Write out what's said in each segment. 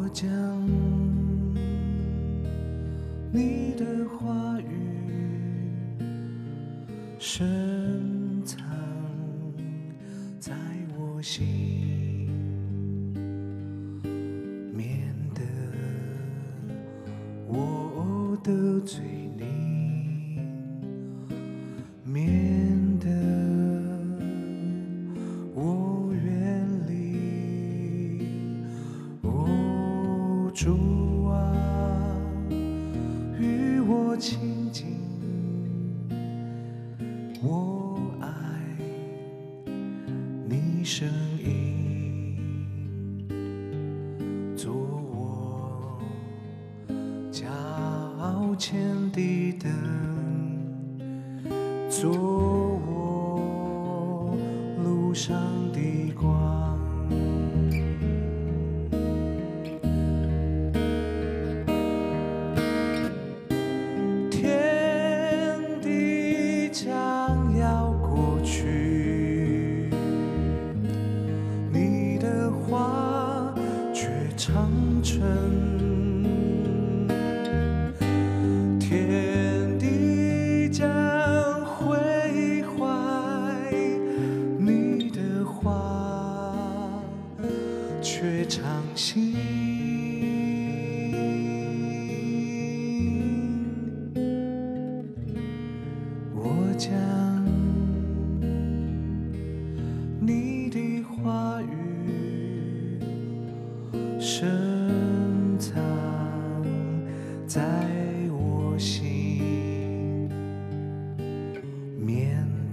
将你的话语深藏在我心，免得我得罪你，免得我远离。哦，主啊，与我亲近，我爱你声音，做我脚前的灯，做我路上的光。天地将要过去，你的话却长存。天地将毁坏，你的话却长新。我将你的话语深藏在我心，免得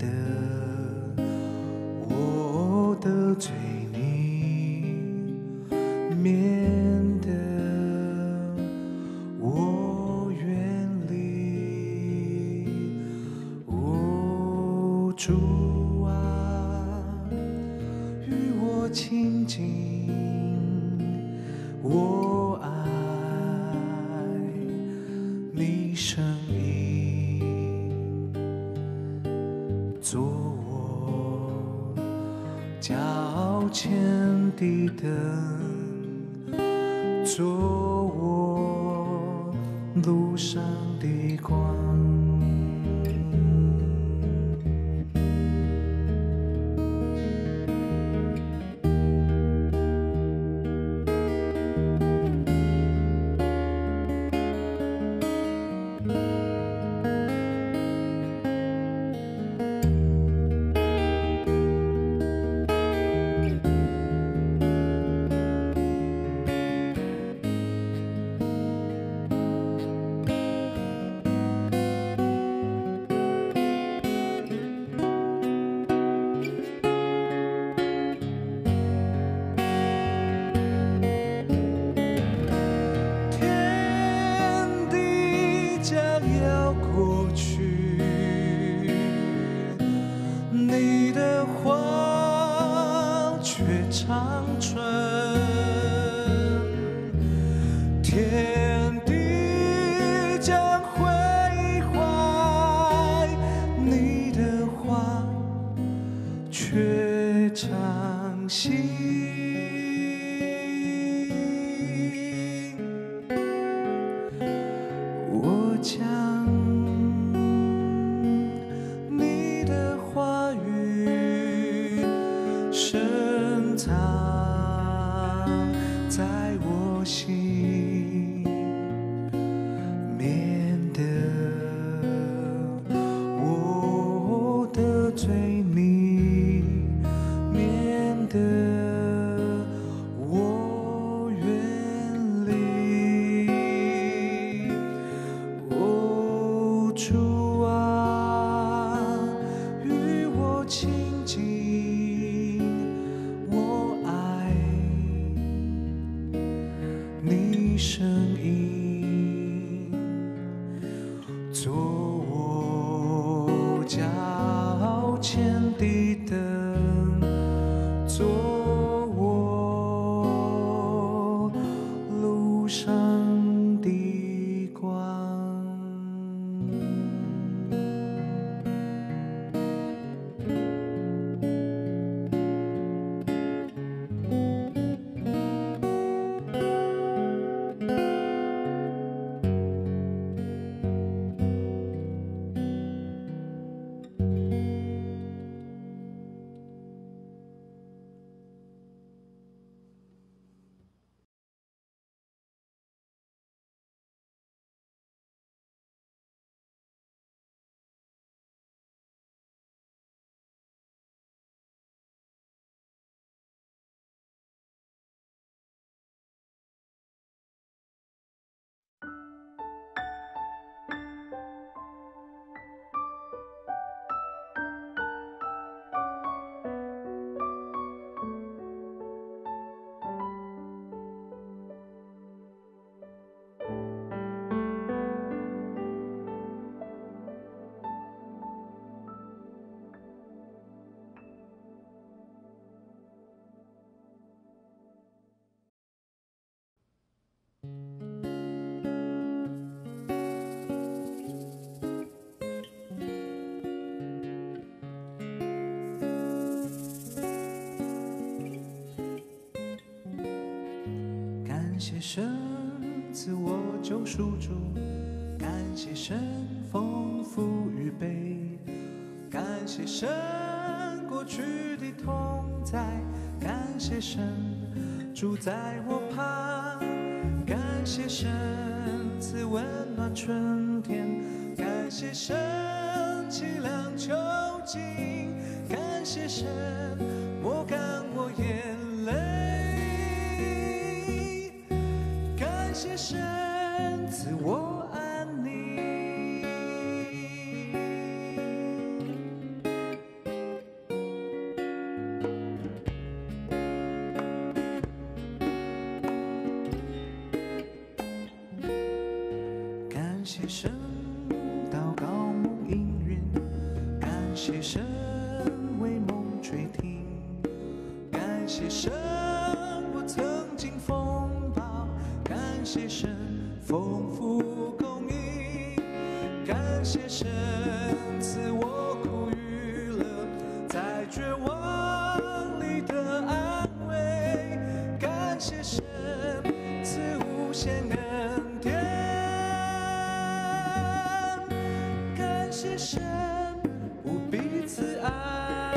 我得罪你，免得我远离。哦，主啊，与我亲近，我爱你声音，做我脚前的灯，做我路上的光。过去，你的话却长存。天地将毁坏，你的话却长新。我将你的话语深藏在我心，免得我得罪你，免得我远离。哦，主啊，与我亲近，我爱你声音，做我脚前的灯，做我路上的光。 感谢神赐我救赎主，感谢神丰富预备，感谢神过去的同在，感谢神住在我旁，感谢神赐温暖春天，感谢神凄凉秋景，感谢神抹干我眼泪，感谢神赐我安宁。感谢神祷告梦应允，感谢神为梦垂听，感谢神我曾经风暴，感谢神丰富供应，感谢神赐我苦与乐，在绝望里的安慰，感谢神赐无限恩典，感谢神无比慈爱。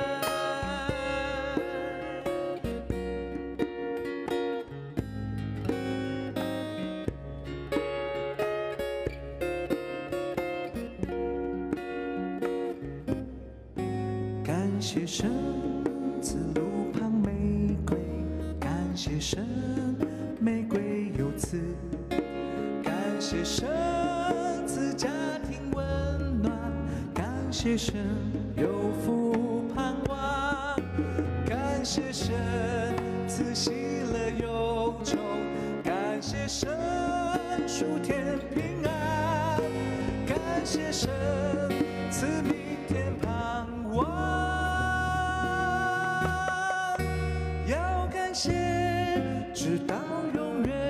感谢神赐路旁玫瑰，感谢神玫瑰有刺，感谢神赐家庭温暖，感谢神有福盼望，感谢神赐喜乐忧愁，感谢神属天平安，感谢神赐明天盼望。要感谢直到永远。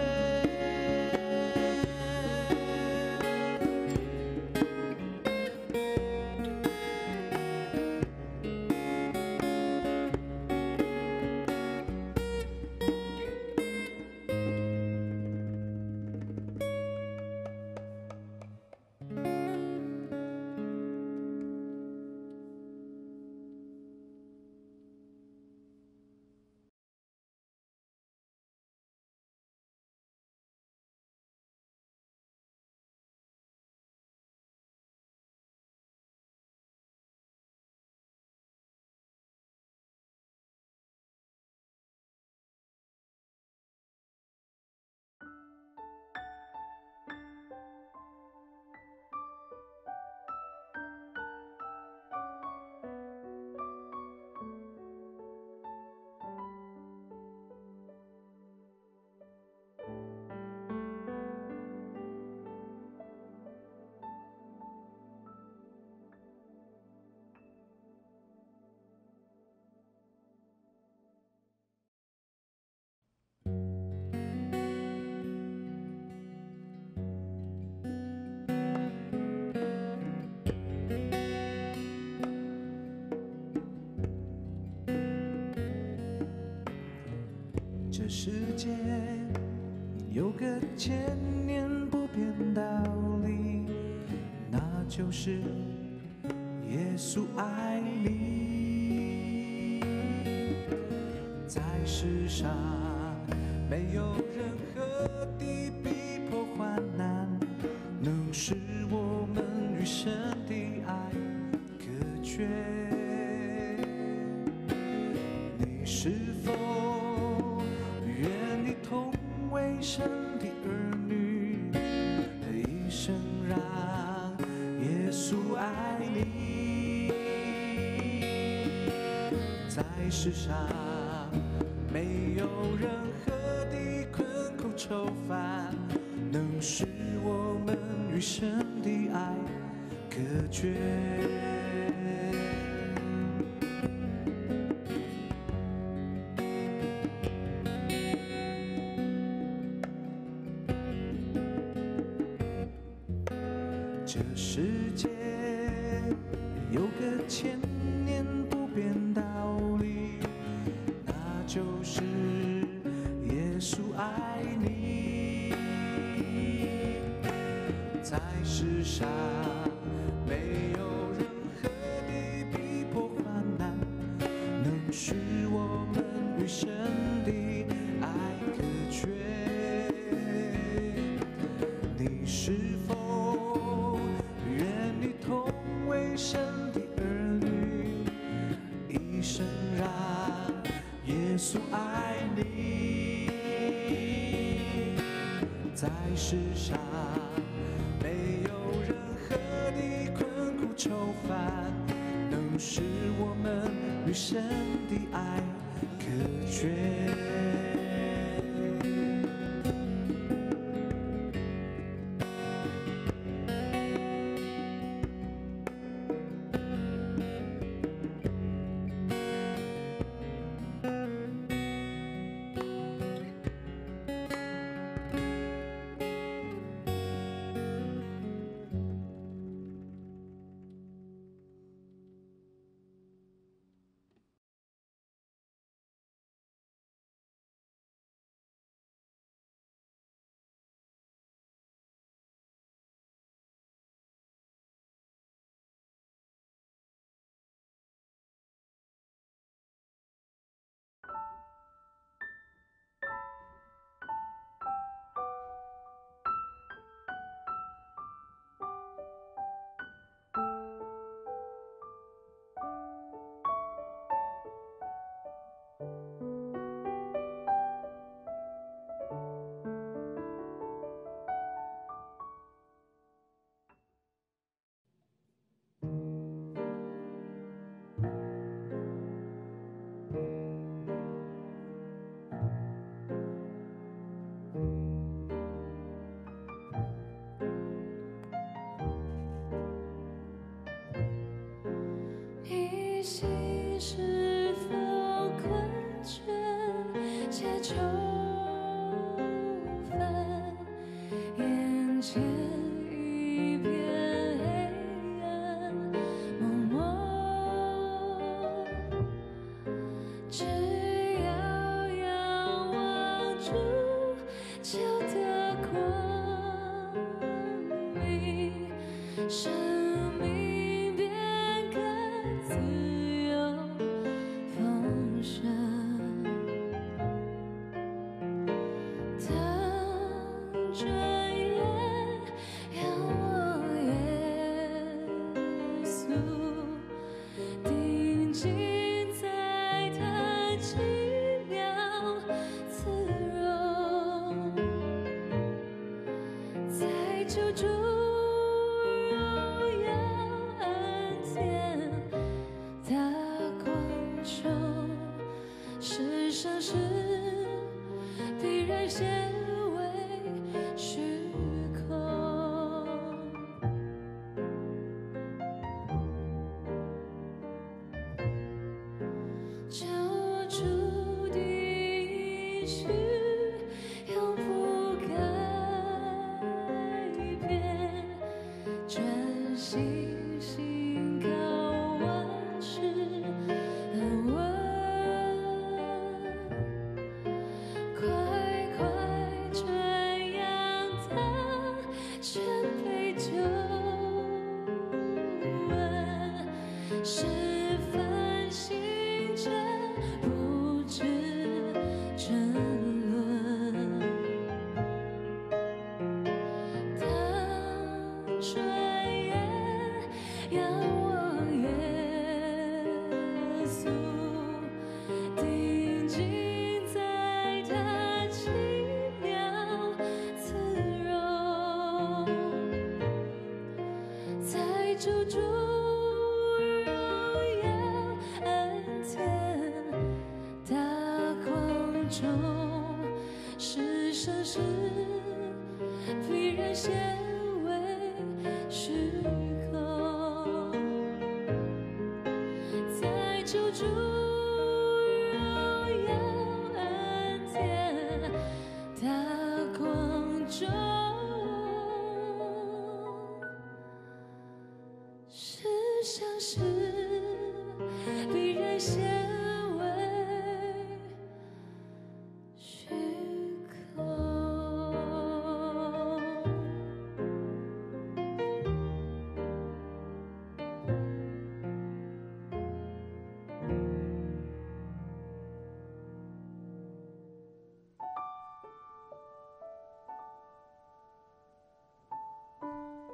这世界有个千年不变道理，那就是耶稣爱你。在世上没有任何的逼迫患难能使我们与神的爱隔绝。你是否愿意同为神的儿女，一生让耶稣爱你？在世上没有任何的困苦愁烦能使我们与神的爱隔绝。这世界有个千年不变道理，那就是耶稣爱你。 世上没有任何的逼迫患难能使我们与神的爱隔绝。你是否愿你同为神的儿女，一生让耶稣爱你？在世上没有任何的困苦愁烦能使我们与神的爱隔绝。 你心是否困倦且愁烦？眼前一片黑暗蒙蒙，只要仰望主求得光明，生命便更自由丰盛。当转眼仰望耶稣，定睛在他奇妙慈容，在救主荣耀恩典大光中，世上事必然显为虚空。救主的应许永不改变，专心信靠万事安稳，快快传扬他全备救恩，使凡行者不知争论。当转眼仰望耶稣，定睛在他奇妙慈容，在救主荣耀恩典大光中，世上事必然显为虚空。在救主荣耀恩典大光中，世上事必然显为虚空。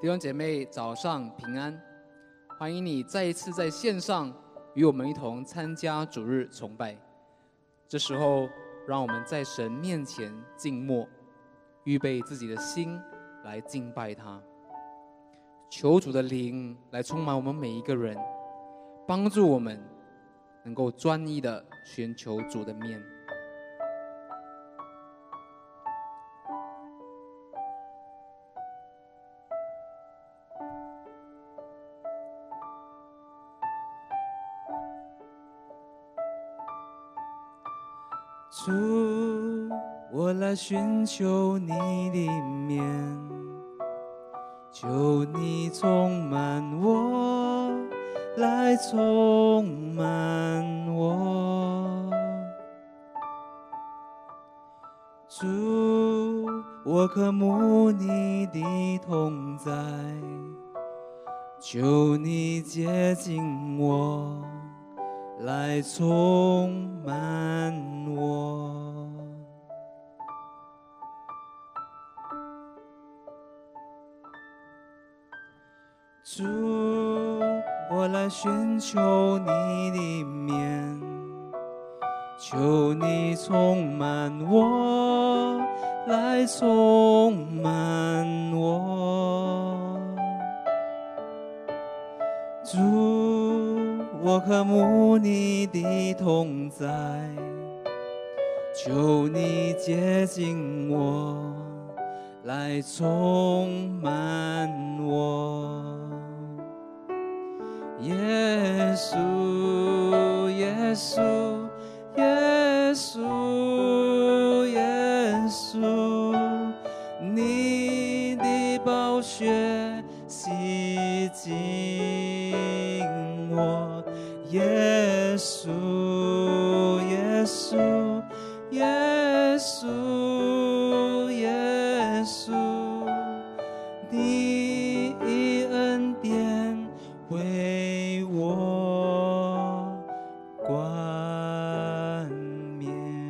弟兄姐妹，早上平安！欢迎你再一次在线上与我们一同参加主日崇拜。这时候，让我们在神面前静默，预备自己的心来敬拜他。求主的灵来充满我们每一个人，帮助我们能够专一的寻求主的面。 主，我来寻求你的面，求你充满我，来充满我。主，我渴慕你的同在，求你接近我，来充满我。主，我来寻求你的面，求你充满我，来充满我。主，我渴慕你的同在，求你接近我，来充满我。耶稣，耶稣，耶稣，耶稣，你的宝血洗净我。耶稣，耶稣，耶稣，耶稣，你的恩典为我冠冕。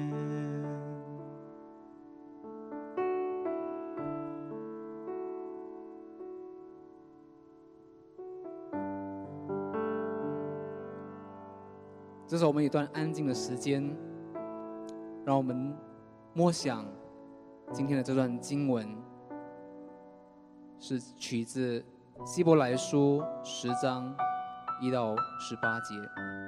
这是我们一段安静的时间，让我们默想今天的这段经文，是取自希伯来书10章1到18节。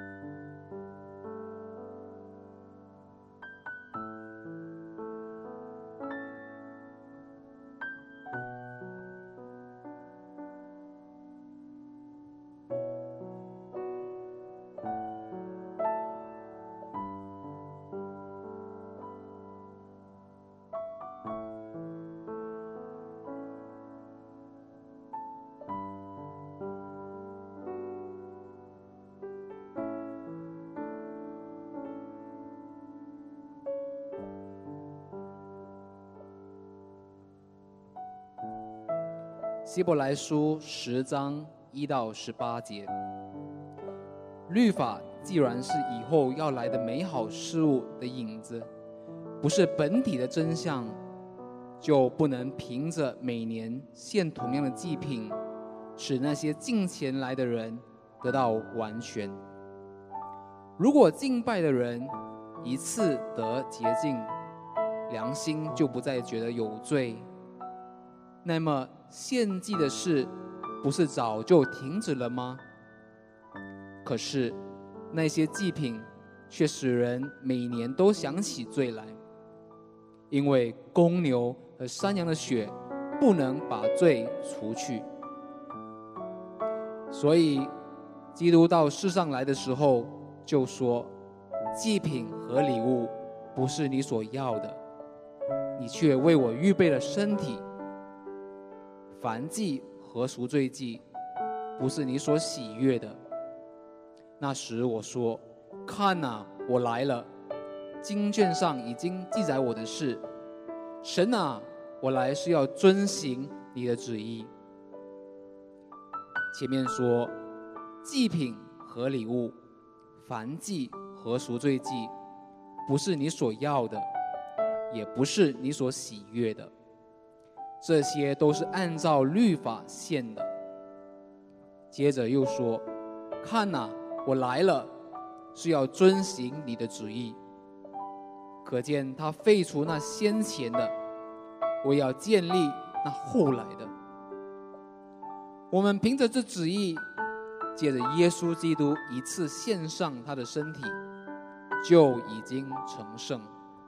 希伯来书10章1到18节，律法既然是以后要来的美好事物的影子，不是本体的真相，就不能凭着每年献同样的祭品，使那些敬前来的人得到完全。如果敬拜的人一次得洁净，良心就不再觉得有罪，那么献祭的事不是早就停止了吗？可是那些祭品却使人每年都想起罪来，因为公牛和山羊的血不能把罪除去。所以基督到世上来的时候就说，祭品和礼物不是你所要的，你却为我预备了身体。燔祭和赎罪祭不是你所喜悦的。那时我说，看哪，我来了，经卷上已经记载我的事。神啊，我来是要遵行你的旨意。前面说，祭品和礼物，燔祭和赎罪祭不是你所要的，也不是你所喜悦的。 这些都是按照律法献的。接着又说，看哪，我来了，是要遵行你的旨意。可见他废除那先前的，我要建立那后来的。我们凭着这旨意，借着耶稣基督一次献上他的身体，就已经成圣。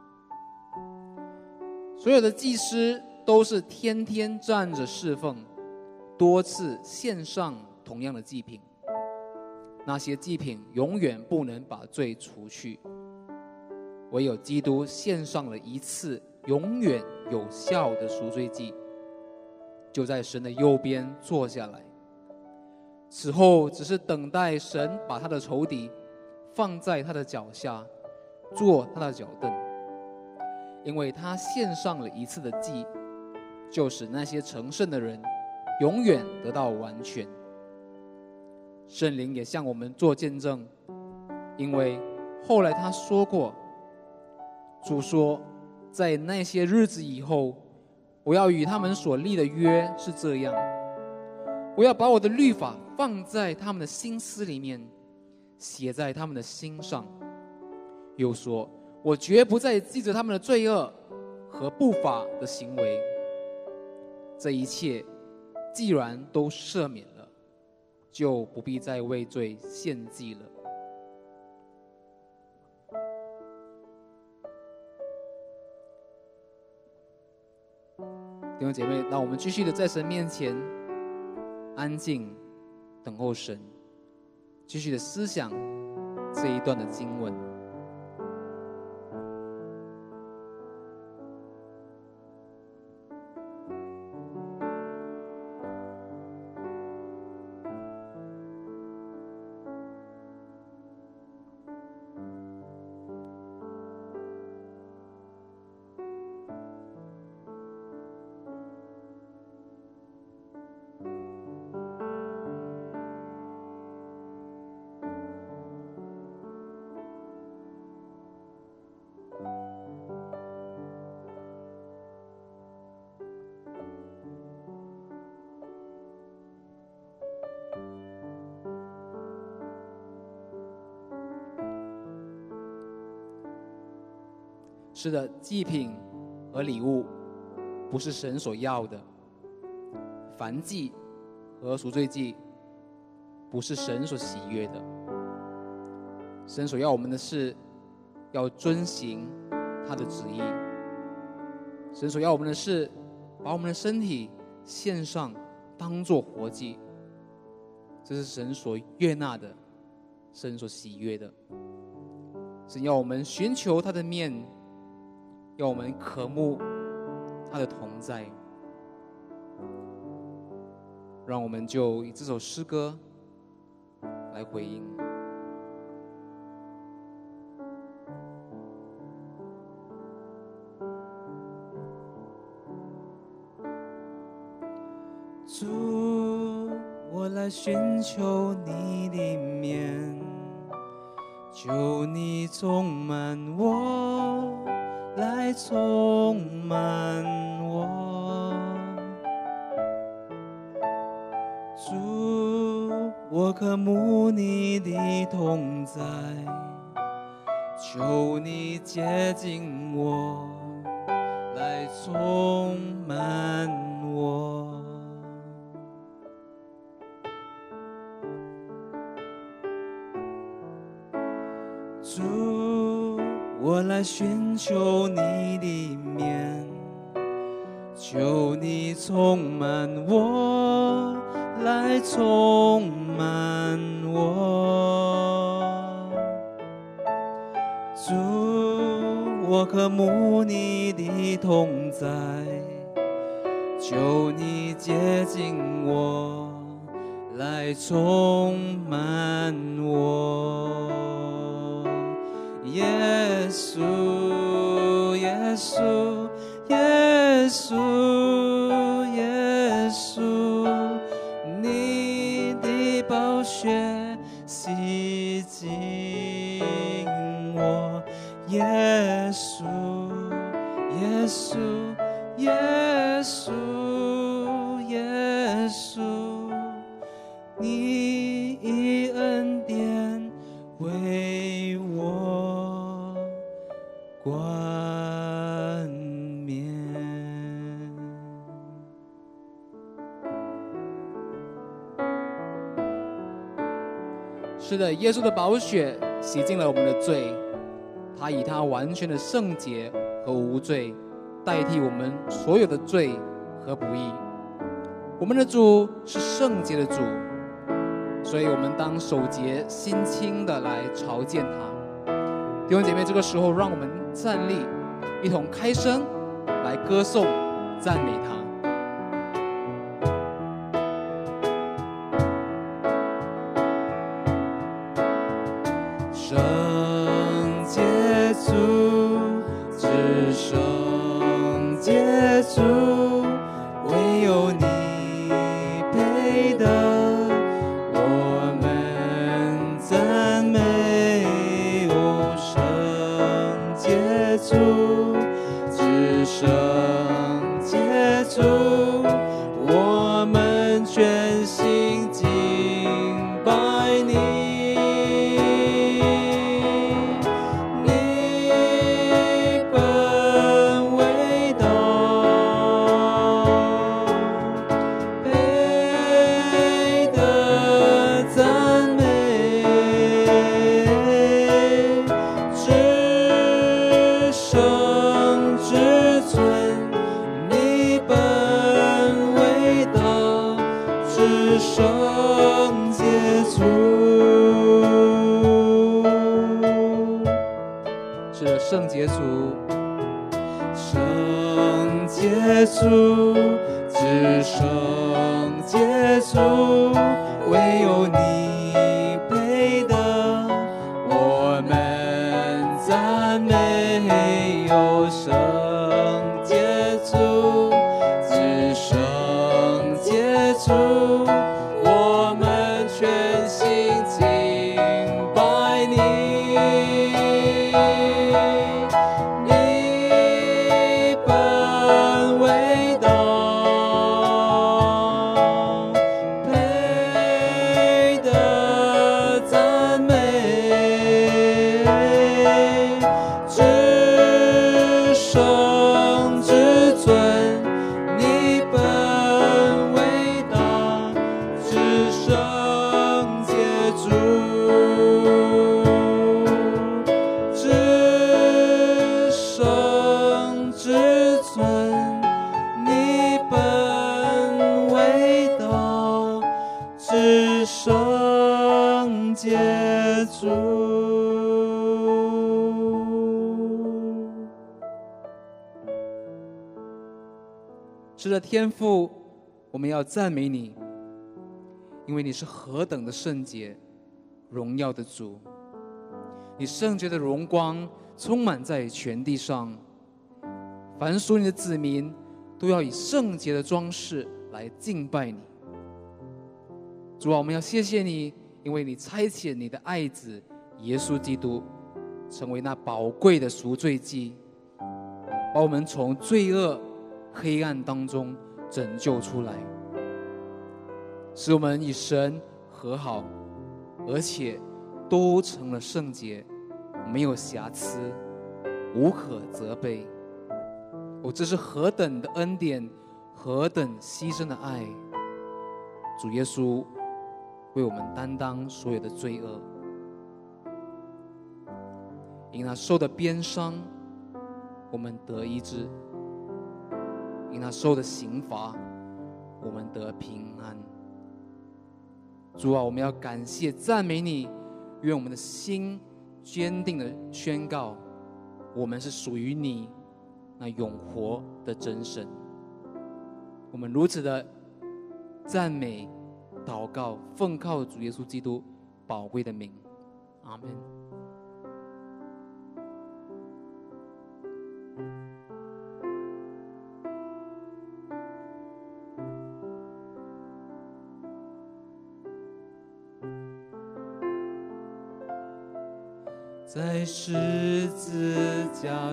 所有的祭司都是天天站着侍奉，多次献上同样的祭品。那些祭品永远不能把罪除去，唯有基督献上了一次永远有效的赎罪祭，就在神的右边坐下来。此后只是等待神把他的仇敌放在他的脚下，做他的脚凳。因为他献上了一次的祭，就使那些成圣的人永远得到完全。圣灵也向我们做见证，因为后来他说过，主说，在那些日子以后，我要与他们所立的约是这样，我要把我的律法放在他们的心思里面，写在他们的心上。又说，我绝不再记着他们的罪恶和不法的行为。这一切既然都赦免了，就不必再为罪献祭了。弟兄姐妹，让我们继续的在神面前安静等候神，继续的思想这一段的经文。是的，祭品和礼物不是神所要的，燔祭和赎罪祭不是神所喜悦的。神所要我们的是要遵行他的旨意，神所要我们的是把我们的身体献上当作活祭，这是神所悦纳的，神所喜悦的。神要我们寻求他的面，要我们渴慕他的同在。让我们就以这首诗歌来回应。 主，我来寻求你的面，求你充满我，来充满我。主，我渴慕你的同在，求你接近我，来充满我。主，我来寻求你的面，求你充满我，来充满我。主，我渴慕你的同在，求你接近我，来充满我。耶稣，耶稣，耶稣，耶稣，你的宝血洗净我。耶稣，耶稣，耶稣。 稣，你以恩典为我冠冕。 是的，耶稣的宝血洗净了我们的罪，他以他完全的圣洁和无罪代替我们所有的罪和不义。我们的主是圣洁的主，所以我们当守节心清的来朝见他。弟兄姐妹，这个时候让我们站立，一同开声来歌颂赞美他。 圣洁主，至圣洁主，唯有你配得我们赞美。哦，圣洁主，至圣洁主，我们全心敬拜你。圣洁主， 是的，圣洁主， 圣洁主，至圣洁主，唯有你配得我们赞美。有圣洁主，至圣洁主，我们全心敬拜你。你本伟大，配得赞美。至圣至尊，你本伟大，至圣洁主，至圣至尊，你本伟大，至圣洁主。 是的，天父，我们要赞美你，因为你是何等的圣洁、荣耀的主。你圣洁的荣光充满在全地上，凡属你的子民都要以圣洁的装饰来敬拜你。主啊，我们要谢谢你，因为你差遣你的爱子耶稣基督成为那宝贵的赎罪祭，把我们从罪恶黑暗当中拯救出来，使我们与神和好，而且都成了圣洁，没有瑕疵，无可责备。哦，这是何等的恩典，何等牺牲的爱！主耶稣为我们担当所有的罪恶，因他受的鞭伤，我们得医治；因他受的刑罚，我们得平安。主啊，我们要感谢赞美你，愿我们的心坚定地宣告，我们是属于你那永活的真神。我们如此的赞美、祷告，奉靠主耶稣基督宝贵的名，阿们。 在十字架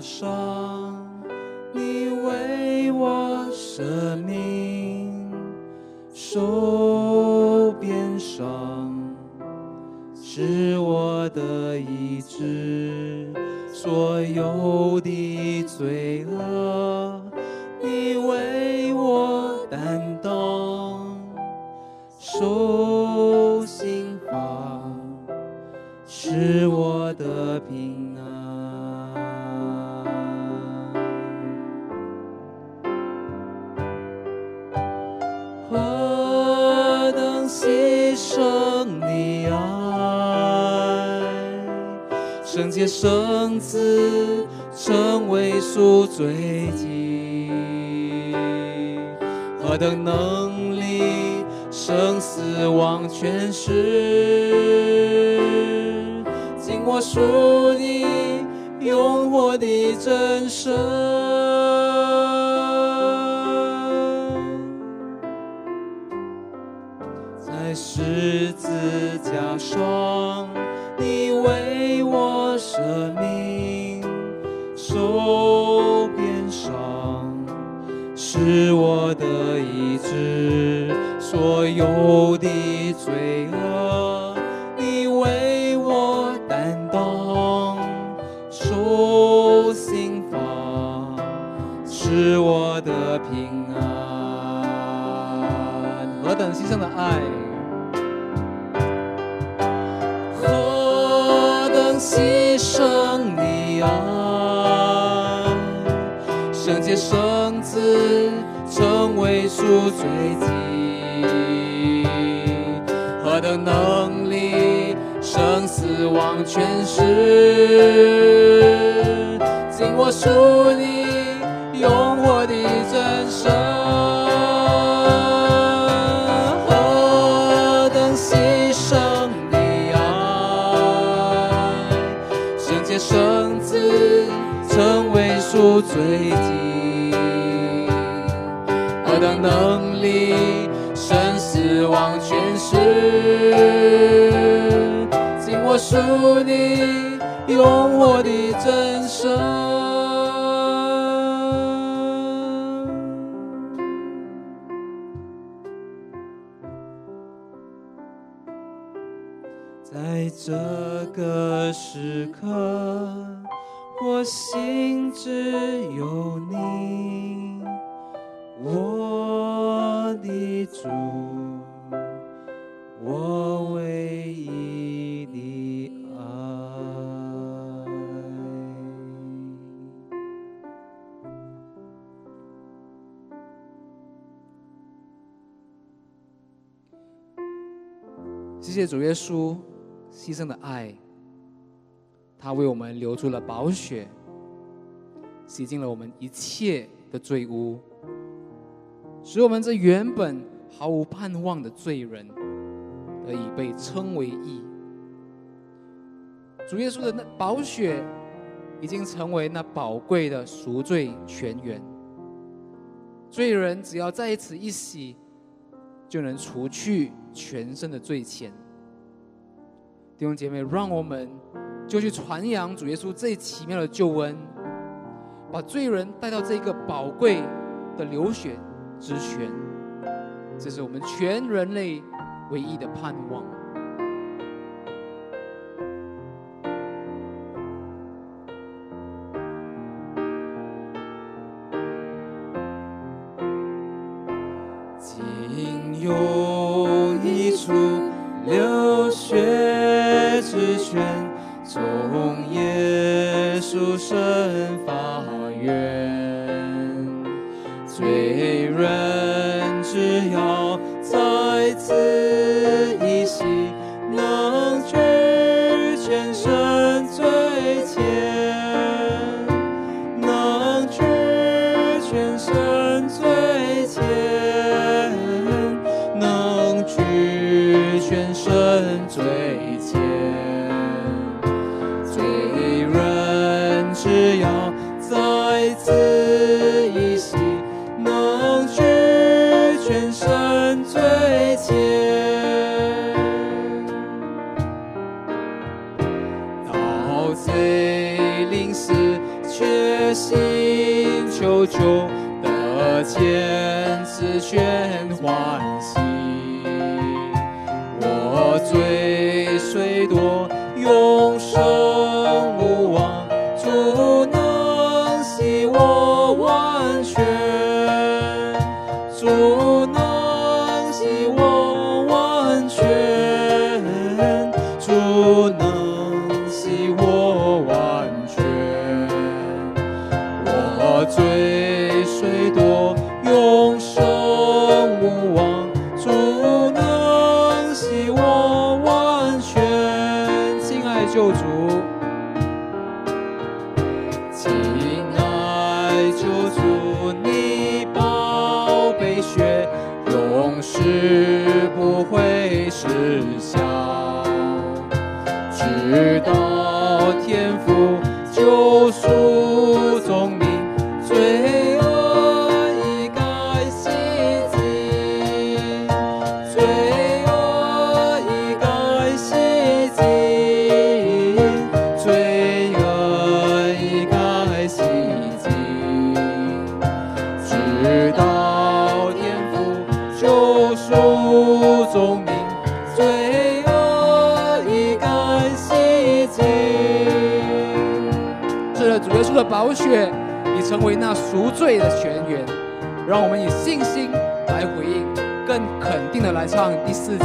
上，你为我舍命，受手边上是我的医治，所有的罪恶你为我担当，受刑罚是我的平安。何等牺牲的爱，圣洁圣子成为赎罪祭，何等能力胜死亡权势，经我属你永活的真神，在十字架上你为我舍命，手边上是我的医治，所有的罪恶你为我担当，受刑罚是我的平安。何等牺牲的爱，何等牺牲的爱，圣洁圣子成为赎罪祭，何等能力胜死亡权势，经我属你永活的真神，何等牺牲的爱，圣洁圣子成为赎罪祭，何等能力胜死亡权势，经我属你永活的真神。在这个时刻，我心只有你，我的主，我唯一的爱。 谢谢主耶稣牺牲的爱，他为我们流出了宝血，洗净了我们一切的罪污，使我们这原本毫无盼望的罪人得以被称为义。主耶稣的那宝血已经成为那宝贵的赎罪泉源，罪人只要在此一洗，就能除去全身的罪愆。弟兄姐妹，让我们就去传扬主耶稣最奇妙的救恩，把罪人带到这个宝贵的流血之泉，这是我们全人类唯一的盼望。 仅有一处流血之泉，从耶稣生发源，罪人只要在此一洗，能去全身罪愆，能去全身罪愆，能去全身罪愆。罪人只要在此一洗，能去全身罪愆。到罪临死，却心求救，得见此全欢喜。 我罪虽多，永生无望，主能洗我完全，主能洗我完全，主能洗我完全。我罪虽多，永生无望，主能洗我完全。亲爱救主，亲爱救主，你宝贝血永世不会失效，直到天父救赎众民，罪恶已该洗净，罪恶已该洗净，罪恶已该洗净，直到天父救赎众民，罪恶已该洗净。 是的，主耶稣的宝血已成为那赎罪的泉源，让我们以信心来回应，更肯定的来唱第4节。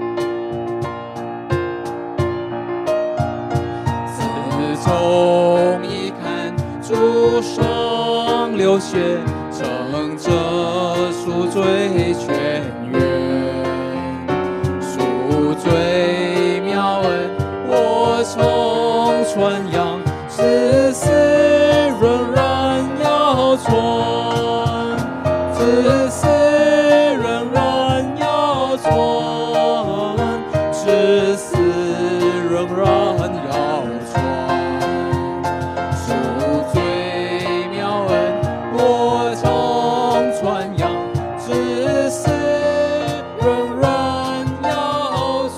自从一看主上流血，成这赎罪泉源，赎罪妙恩我曾传扬，至死仍然要传，至死仍然要传，至死仍然要传。赎罪妙恩我曾传扬，至死仍然要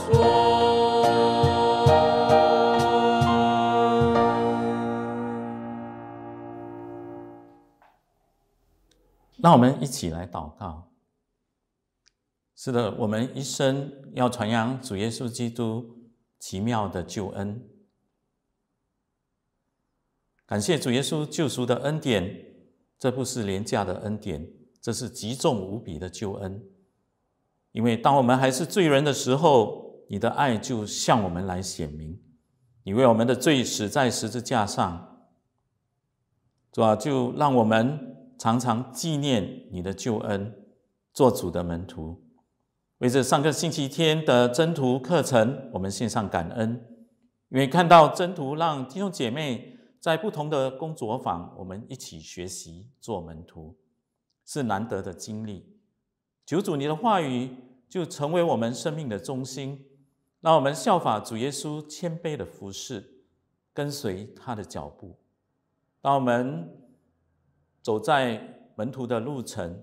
传。 让我们一起来祷告。是的，我们一生要传扬主耶稣基督奇妙的救恩。感谢主耶稣救赎的恩典，这不是廉价的恩典，这是极重无比的救恩。因为当我们还是罪人的时候，你的爱就向我们来显明，你为我们的罪死在十字架上。主啊，就让我们常常纪念你的救恩，做主的门徒。为这上个星期天的真途课程，我们献上感恩，因为看到真途让弟兄姐妹在不同的工作坊，我们一起学习做门徒，是难得的经历。求主你的话语就成为我们生命的中心，让我们效法主耶稣谦卑的服侍，跟随他的脚步。当我们走在门徒的路程，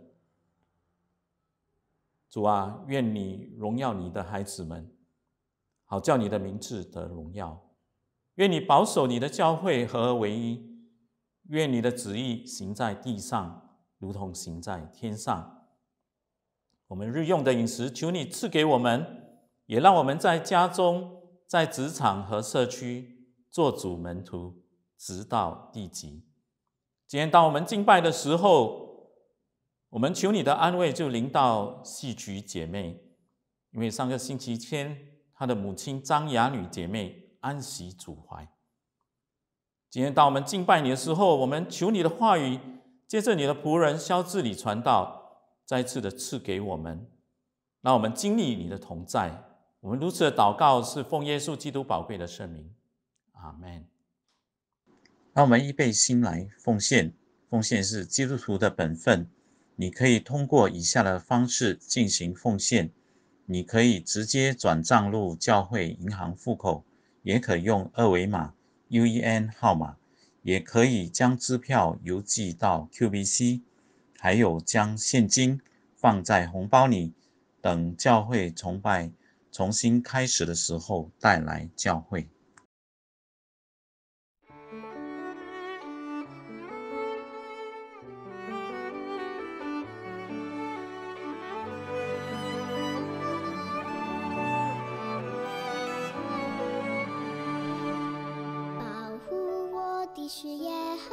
主啊，愿你荣耀你的孩子们，好叫你的名字得荣耀。愿你保守你的教会合而为一，愿你的旨意行在地上，如同行在天上。我们日用的饮食，求你赐给我们，也让我们在家中、在职场和社区做主门徒，直到地极。今天当我们敬拜的时候，我们求你的安慰就临到戏曲姐妹，因为上个星期天她的母亲张雅女姐妹安息主怀。今天当我们敬拜你的时候，我们求你的话语借着你的仆人萧志礼传道，再次的赐给我们，让我们经历你的同在。我们如此的祷告是奉耶稣基督宝贵的圣名，阿们。让我们预备心来奉献，奉献是基督徒的本分。你可以通过以下的方式进行奉献，你可以直接转账入教会银行户口，也可用二维码 UEN 号码，也可以将支票邮寄到 QBC， 还有将现金放在红包里，等教会崇拜重新开始的时候带来教会。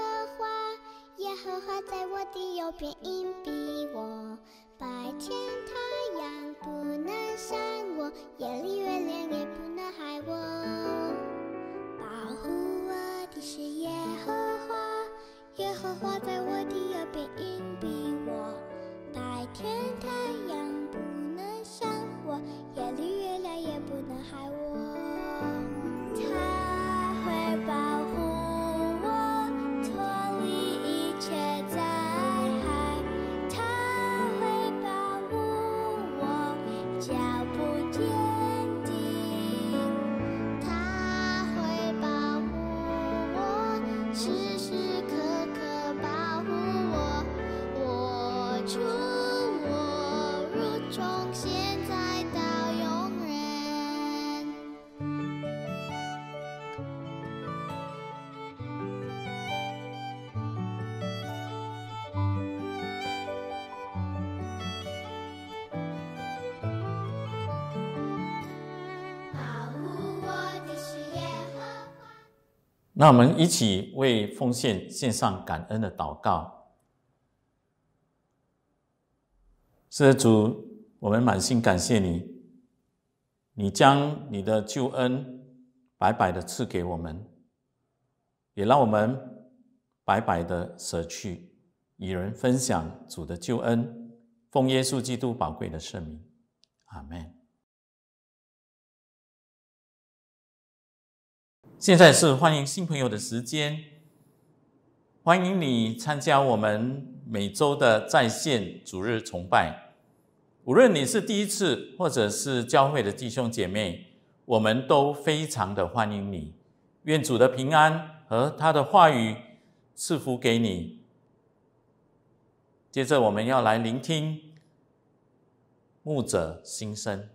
华，耶和华在我的右边荫庇我。白天太阳不能伤我，夜里月亮也不能害我。保护我的是耶和华，耶和华在我的右边荫庇我。白天太阳不能伤我，夜里月亮也不能害我。他会保护我，脱离一切灾害。他会保护我，脚步坚定。他会保护我，时时刻刻保护我。我出我入，从现在到永远。保护我的是耶和华。 那我们一起为奉献献上感恩的祷告。是的，主，我们满心感谢你，你将你的救恩白白的赐给我们，也让我们白白的舍去，与人分享主的救恩。奉耶稣基督宝贵的圣名，阿们。现在是欢迎新朋友的时间，欢迎你参加我们每周的在线主日崇拜。无论你是第一次或者是教会的弟兄姐妹，我们都非常的欢迎你。愿主的平安和他的话语赐福给你。接着我们要来聆听牧者心声。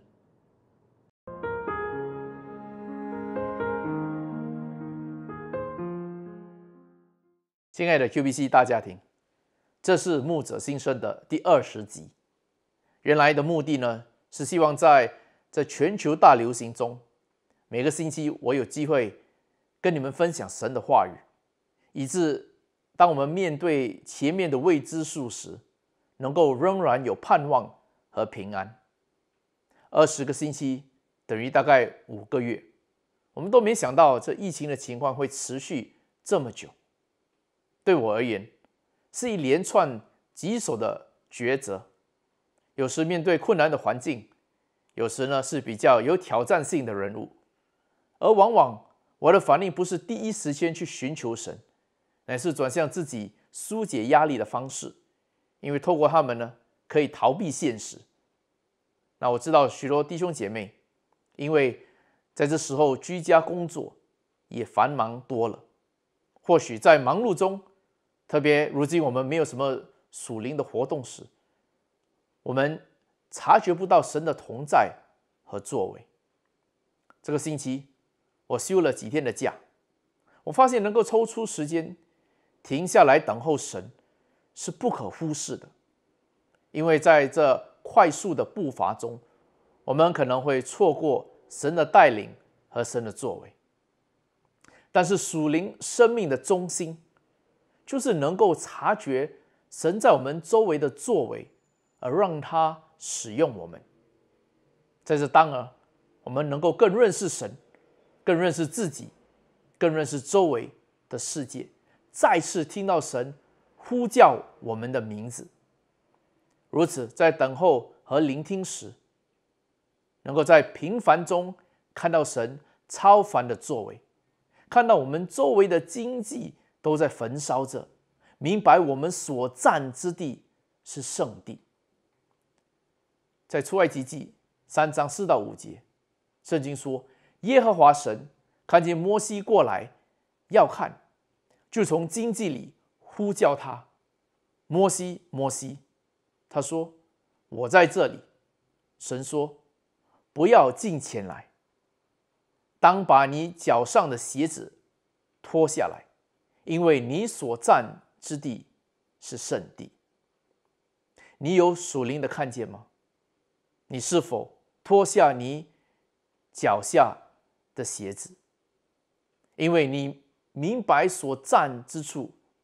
亲爱的 QBC 大家庭，这是牧者心声的第20集。原来的目的呢，是希望在这全球大流行中，每个星期我有机会跟你们分享神的话语，以致当我们面对前面的未知数时，能够仍然有盼望和平安。20个星期等于大概5个月，我们都没想到这疫情的情况会持续这么久。对我而言，是一连串棘手的抉择。有时面对困难的环境，有时呢是比较有挑战性的人物，而往往我的反应不是第一时间去寻求神，乃是转向自己疏解压力的方式，因为透过他们呢，可以逃避现实。那我知道许多弟兄姐妹，因为在这时候居家工作也繁忙多了，或许在忙碌中，特别如今我们没有什么属灵的活动时，我们察觉不到神的同在和作为。这个星期我休了几天的假，我发现能够抽出时间停下来等候神是不可忽视的，因为在这快速的步伐中，我们可能会错过神的带领和神的作为。但是属灵生命的中心，就是能够察觉神在我们周围的作为，而让他使用我们。在这当儿，我们能够更认识神，更认识自己，更认识周围的世界，再次听到神呼叫我们的名字。如此，在等候和聆听时，能够在平凡中看到神超凡的作为，看到我们周围的经济都在焚烧着，明白我们所站之地是圣地。在出埃及记3章4到5节，圣经说，耶和华神看见摩西过来要看，就从荆棘里呼叫他，摩西，摩西。他说，我在这里。神说，不要近前来，当把你脚上的鞋子脱下来，因为你所站之地是圣地。你有属灵的看见吗？你是否脱下你脚下的鞋子？因为你明白所站之处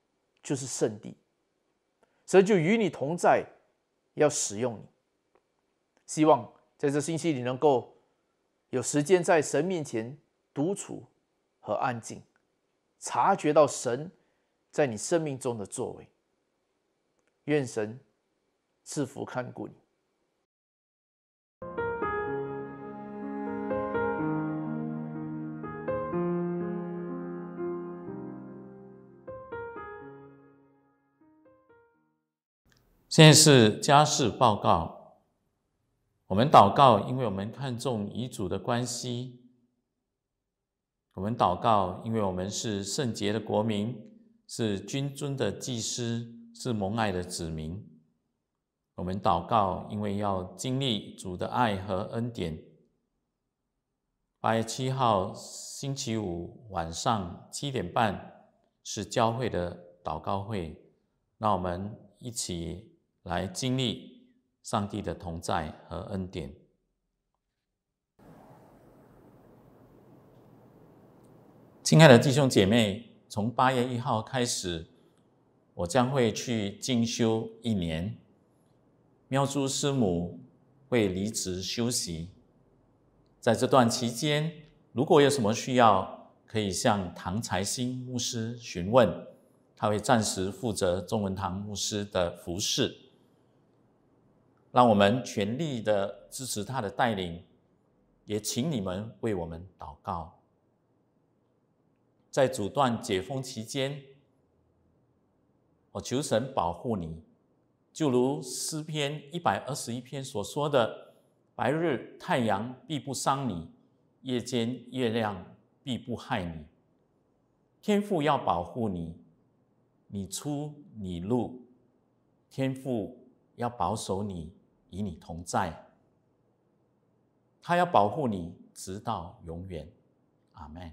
就是圣地。神就与你同在，要使用你。希望在这星期你能够有时间在神面前独处和安静，察觉到神在你生命中的作为。愿神赐福看顾你。 现在是家事报告。我们祷告，因为我们看重与主的关系。我们祷告，因为我们是圣洁的国民，是君尊的祭司，是蒙爱的子民。我们祷告，因为要经历主的爱和恩典。8月7号星期五晚上7点半是教会的祷告会，让我们一起来经历上帝的同在和恩典。亲爱的弟兄姐妹，从8月1号开始，我将会去进修1年。妙珠师母会离职休息，在这段期间，如果有什么需要，可以向唐才新牧师询问，他会暂时负责中文堂牧师的服事。让我们全力的支持他的带领，也请你们为我们祷告。在阻断解封期间，我求神保护你，就如诗篇121篇所说的：白日太阳必不伤你，夜间月亮必不害你。天父要保护你，你出你入，天父要保守你，与你同在，他要保护你直到永远。阿们。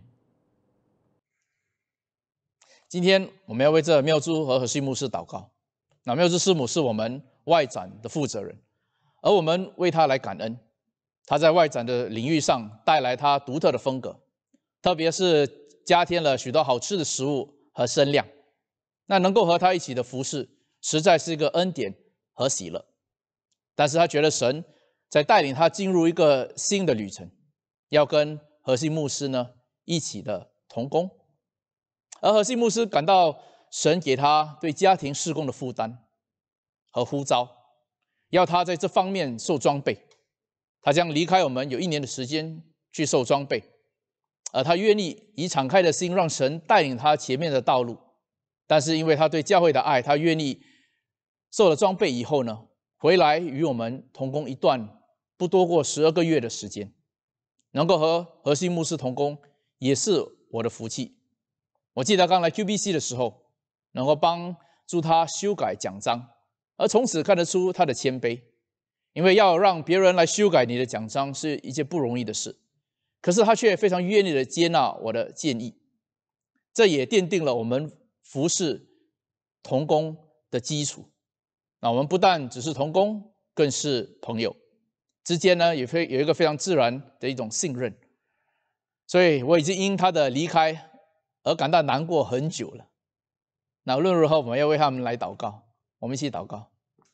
今天我们要为这妙珠和何西牧师祷告。那妙珠师母是我们外展的负责人，而我们为他来感恩。他在外展的领域上带来他独特的风格，特别是加添了许多好吃的食物和声量。那能够和他一起的服事，实在是一个恩典和喜乐。但是他觉得神在带领他进入一个新的旅程，要跟何西牧师呢一起的同工。而何西牧师感到神给他对家庭事工的负担和呼召，要他在这方面受装备。他将离开我们有1年的时间去受装备，而他愿意以敞开的心让神带领他前面的道路。但是因为他对教会的爱，他愿意受了装备以后呢，回来与我们同工一段不多过12个月的时间。能够和何西牧师同工也是我的福气。我记得刚来 QBC 的时候，能够帮助他修改讲章，而从此看得出他的谦卑。因为要让别人来修改你的讲章是一件不容易的事，可是他却非常愿意的接纳我的建议。这也奠定了我们服事同工的基础。那我们不但只是同工，更是朋友之间呢，也有一个非常自然的一种信任。所以我已经因他的离开而感到难过很久了。那无论如何，我们要为他们来祷告。我们一起祷告。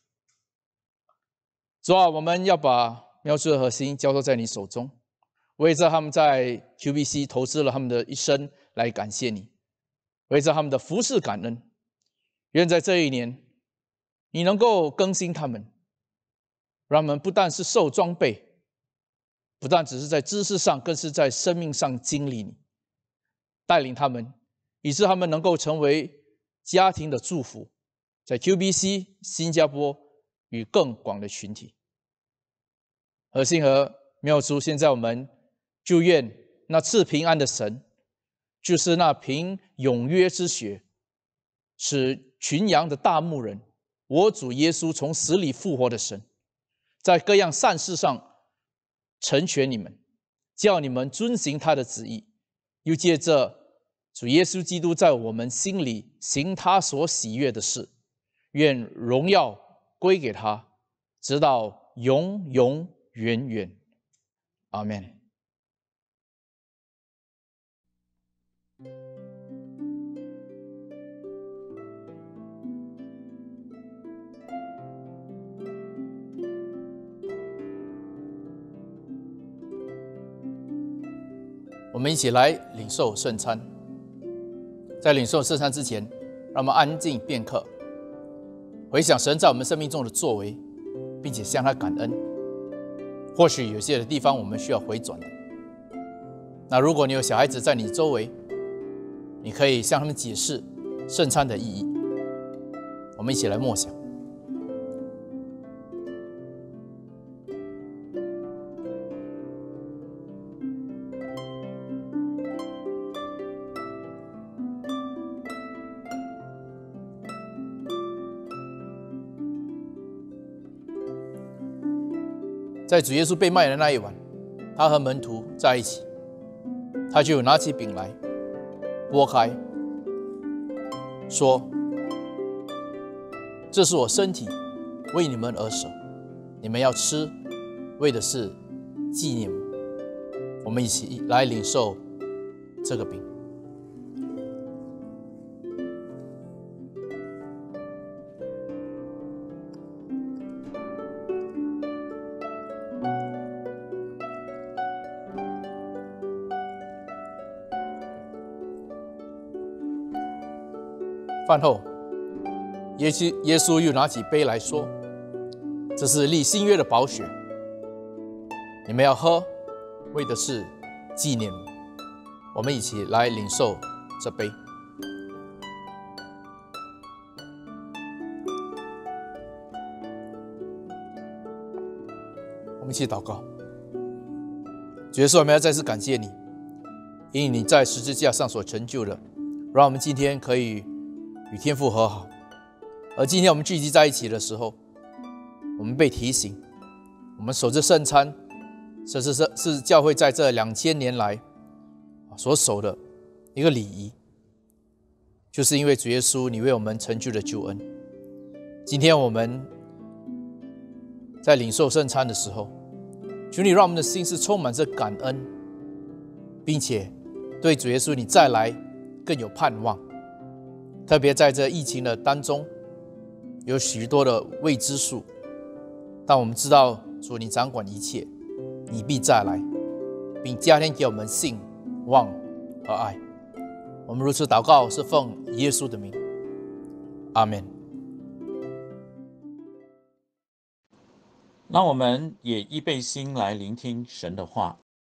主啊，我们要把妙珠的核心交托在你手中，为着他们在 QBC 投资了他们的一生来感谢你，为着他们的服事感恩。愿在这1年，你能够更新他们，让他们不但是受装备，不但只是在知识上，更是在生命上经历你，带领他们，以致他们能够成为家庭的祝福，在 QBC 新加坡与更广的群体。何信和妙珠，现在我们就愿那赐平安的神，就是那凭永约之血使群羊的大牧人，我主耶稣从死里复活的神，在各样善事上成全你们，叫你们遵行他的旨意，又借着主耶稣基督在我们心里行他所喜悦的事，愿荣耀归给他，直到永永远远。阿们。 我们一起来领受圣餐。在领受圣餐之前，让我们安静片刻，回想神在我们生命中的作为，并且向他感恩。或许有些的地方我们需要回转的。那如果你有小孩子在你周围，你可以向他们解释圣餐的意义。我们一起来默想。在主耶稣被卖的那一晚，他和门徒在一起，他就拿起饼来，拨开，说：“这是我身体，为你们而舍，你们要吃，为的是纪念我。”我们一起来领受这个饼。饭后，耶稣又拿起杯来说：“这是立新约的宝血，你们要喝，为的是纪念我。”我们一起来领受这杯。我们一起祷告。主耶稣，我们要再次感谢你，因你在十字架上所成就的，让我们今天可以与天父和好。而今天我们聚集在一起的时候，我们被提醒，我们守着圣餐，这是教会在这2000年来所守的一个礼仪，就是因为主耶稣你为我们成就了救恩。今天我们在领受圣餐的时候，求你让我们的心是充满着感恩，并且对主耶稣你再来更有盼望。特别在这疫情的当中，有许多的未知数，但我们知道主你掌管一切，你必再来，并加添给我们信望和爱。我们如此祷告，是奉耶稣的名，阿们。 让我们也预备心来聆听神的话。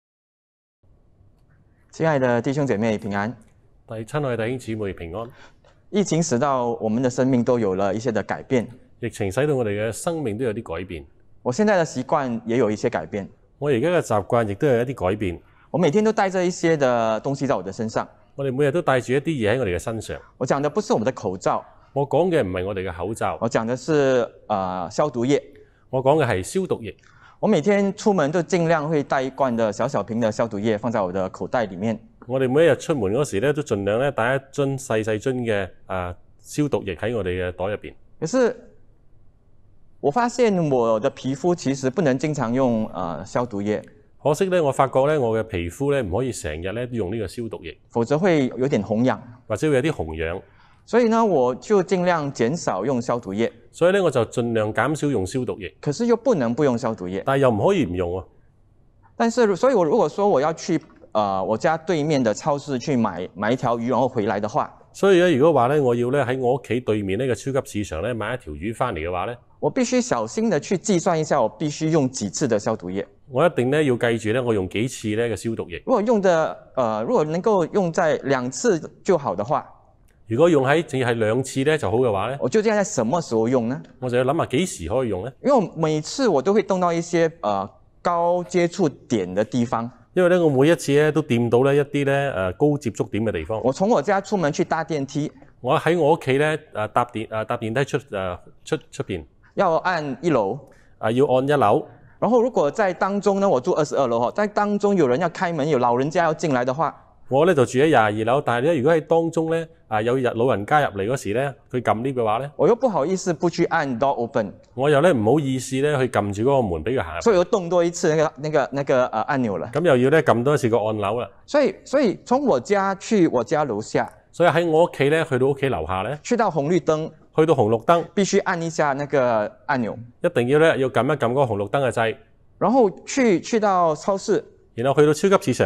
亲爱的弟兄姐妹平安。 親愛弟兄姊妹平安。 疫情使到我們的生命都有了一些的改變。 疫情使到我哋嘅生命都有啲改變。 我現在的習慣也有一些改變。 我而家嘅習慣亦都有一啲改變。 我每天都帶着一些的東西在我的身上。 我哋每日都帶住一啲嘢喺我哋嘅身上。 我講的不是我們的口罩。 我講嘅唔係我哋嘅口罩。 我講的是消毒液。 我講嘅係消毒液。 我每天出門都盡量會帶一罐的小瓶的消毒液放在我的口袋裡面。 我哋每一日出門嗰時咧，都盡量咧帶一樽細樽嘅消毒液喺我哋嘅袋入邊。 可是我發現我的皮膚其實不能經常用消毒液。 可惜咧，我發覺咧，我嘅皮膚咧唔可以成日咧都用呢個消毒液， 否則會有點紅癢， 或者會有啲紅癢。 所以呢，我就盡量減少用消毒液。 所以咧，我就盡量減少用消毒液。 可是又不能不用消毒液。 但係又唔可以唔用喎。 但是，所以我如果說我要去我家對面的超市去買一條魚，然後回來的話， 所以咧，如果話咧我要咧喺我屋企對面呢個超級市場咧買一條魚翻嚟嘅話咧， 我必須小心的去計算一下，我必須用幾次的消毒液。 我一定咧要記住咧，我用幾次咧嘅消毒液。 如果能夠用在2次就好的話， 如果用喺淨係2次咧就好嘅話咧， 我究竟在什麼時候用呢？ 我就要諗下幾時可以用咧。 因為每次我都會動到一些高接觸點的地方。 因為咧，我每一次咧都掂到咧一啲咧高接觸點嘅地方。 我從我家出門去搭電梯， 我喺我屋企咧搭電梯出邊， 要按1樓， 要按1樓。 然後如果在當中呢，我住22樓，在當中有人要開門，有老人家要進來的話， 我咧就住喺22樓，但係咧如果喺當中咧有老人家入嚟嗰時咧，佢撳呢嘅話咧， 我又不好意思不去按 door open， 我又咧唔好意思咧去撳住嗰個門俾佢行入， 所以又動多一次那個按鈕了。 咁又要咧撳多一次個按鈕啦。 所以從我家去我家樓下， 所以喺我屋企咧去到屋企樓下咧， 去到紅綠燈， 去到紅綠燈必須按一下那個按鈕， 一定要撳一撳嗰個紅綠燈嘅掣。 然後去到超市， 然後去到超級市場，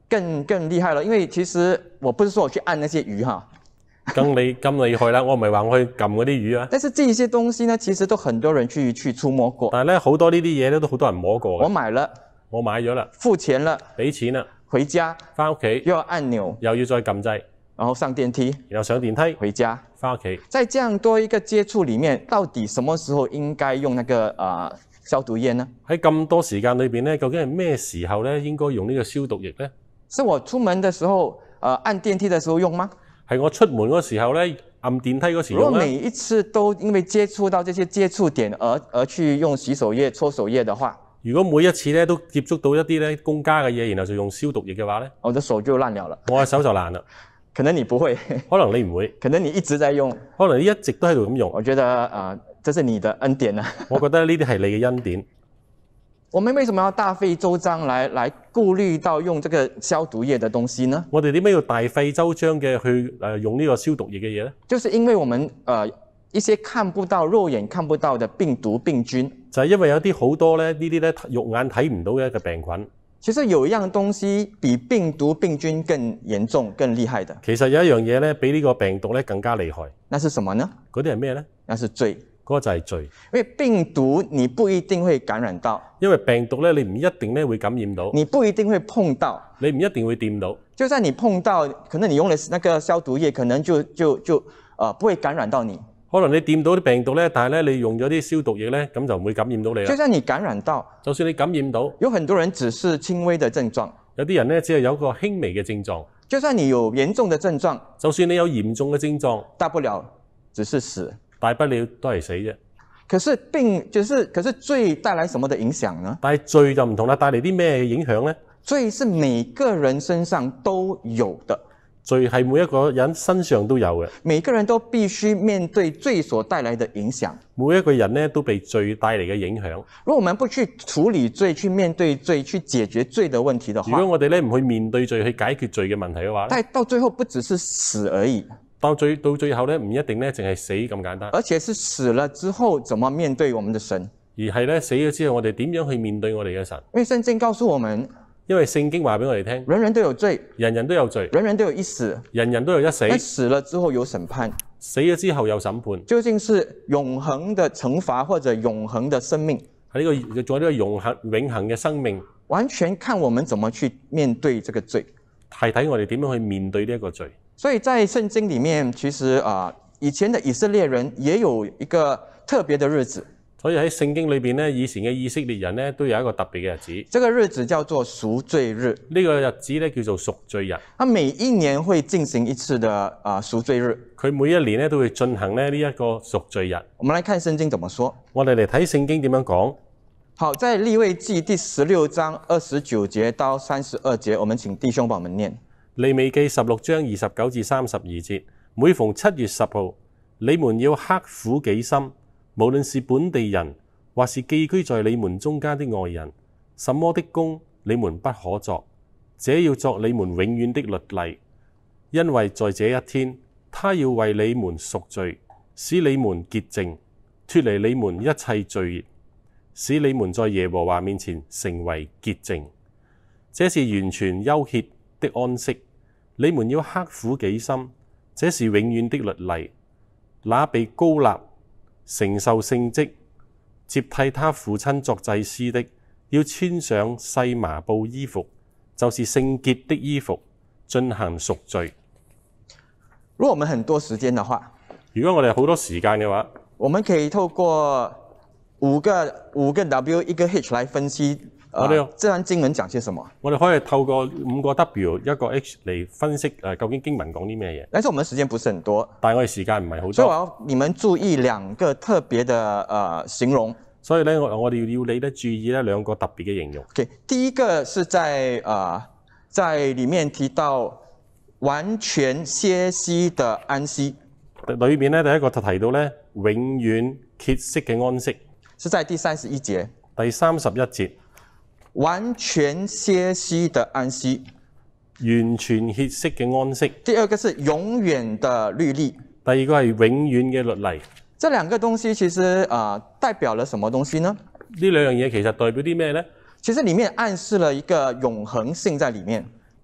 更厉害了，因為其實我不是說我去按那些魚哈， 咁厲害啦！我唔係話我去撳嗰啲魚啊。 但是這些東西呢，其實都很多人去觸摸過。 但係咧好多呢啲嘢咧都好多人摸過嘅。 我買了， 我買咗啦， 付錢了， 俾錢啦， 回家翻屋企又要按鈕， 又要再撳掣， 然後上電梯， 然後上電梯回家， 翻屋企。 在這樣多一個接觸裡面，到底什麼時候應該用那個消毒液呢？ 喺咁多時間裏邊咧，究竟係咩時候咧應該用呢個消毒液咧？ 是我出門的時候，按電梯的時候用嗎？ 係我出門嗰時候咧，按電梯嗰時用咧。 如果每一次都因為接觸到這些接觸點而去用洗手液、搓手液的話， 如果每一次咧都接觸到一啲咧公家嘅嘢，然後就用消毒液嘅話咧， 我的手就爛了。 我嘅手就爛啦。 可能你不會， 可能你唔會， 可能你一直在用， 可能你一直都喺度咁用。 我覺得這是你的恩典啊。 我覺得呢啲係你嘅恩典。 我們為什麼要大費周章來顧慮到用這個消毒液的東西呢？ 我哋點解要大費周章嘅去用呢個消毒液嘅嘢咧？ 就是因為我們一些看不到、肉眼看不到的病毒病菌， 就係因為有啲好多咧呢啲咧肉眼睇唔到嘅一個病菌。 其實有一樣東西比病毒病菌更嚴重、更厲害的。 其實有一樣嘢咧比呢個病毒咧更加厲害。 那是什麼呢？ 嗰啲係咩咧？ 那是罪。 嗰個就係罪。 因為病毒你不一定會感染到， 因為病毒咧你唔一定咧會感染到， 你不一定會碰到， 你唔一定會掂到。 就算你碰到，可能你用的那個消毒液，可能就不會感染到你。 可能你掂到啲病毒咧，但係咧你用咗啲消毒液咧，咁就唔會感染到你啦。 就算你感染到， 就算你感染到， 有很多人只是輕微的症狀， 有啲人咧只係有一個輕微嘅症狀。 就算你有嚴重的症狀， 就算你有嚴重嘅症狀， 大不了只是死， 大不了都係死啫。 可是罪帶來什麼的影響呢？ 但係罪就唔同啦，帶嚟啲咩影響呢？ 罪是每個人身上都有的， 罪係每一個人身上都有嘅， 每個人都必須面對罪所帶來的影響。 每一個人呢都被罪帶嚟嘅影響。 如果我們不去處理罪、去面對罪、去解決罪的問題的話， 如果我哋咧唔去面對罪、去解決罪嘅問題嘅話， 但到最後不只是死而已。 到最後咧，唔一定咧淨係死咁簡單， 而且是死了之後怎麼面對我們的神， 而係咧死咗之後，我哋點樣去面對我哋嘅神？ 因為聖經告訴我們， 因為聖經話俾我哋聽， 人人都有罪， 人人都有罪， 人人都有一死， 人人都有一死， 但死了之後有審判， 死咗之後有審判， 究竟是永恆的懲罰或者永恆的生命？ 係呢個仲有呢個永恆嘅生命， 完全看我們怎麼去面對這個罪， 係睇我哋點樣去面對呢一個罪。 所以在聖經裡面，其實以前的以色列人也有一個特別的日子。 所以喺聖經裏邊咧，以前嘅以色列人咧都有一個特別嘅日子。 這個日子叫做贖罪日。 呢個日子咧叫做贖罪日。 他每一年會進行一次的贖罪日。 佢每一年咧都會進行咧呢一個贖罪日。 我們來看聖經怎麼說。 我哋嚟睇聖經點樣講。 好，在利未記第16章29節到32節，我們請弟兄幫我們念。 利未記16章29至32節，每逢7月10號，你們要刻苦己心，無論是本地人，或是寄居在你們中間的外人，什麼的工你們不可作，這要作你們永遠的律例。因為在這一天，他要為你們贖罪，使你們潔淨，脫離你們一切罪孽，使你們在耶和華面前成為潔淨。這是完全休歇的安息，你們要刻苦己心，這是永遠的律例。那被膏立承受聖職，接替他父親作祭司的，要穿上細麻布衣服，就是聖潔的衣服，進行贖罪。 如果我們很多時間的話， 如果我哋好多時間嘅話， 我們可以透過五個 W 一個 H 來分析。這段經文講些什麼？ 我哋可以透過5個 W 一個 H 嚟分析究竟經文講啲咩嘢。 但是我們時間不是很多， 但係我哋時間唔係好多， 所以我要你們注意2個特別的形容。 所以咧，我哋要你咧注意咧2個特別嘅形容。 Okay，第一個是在裡面提到完全歇息的安息。 裏面咧第一個就提到咧永遠歇息嘅安息， 是在第31節。 第31節。 完全歇息的安息， 完全歇息嘅安息。 第二個是永遠的律例， 第二個係永遠嘅律例。 這兩個東西其實代表了什麼東西呢？ 呢兩樣嘢其實代表啲咩呢？ 其實裡面暗示了一個永恆性在裡面。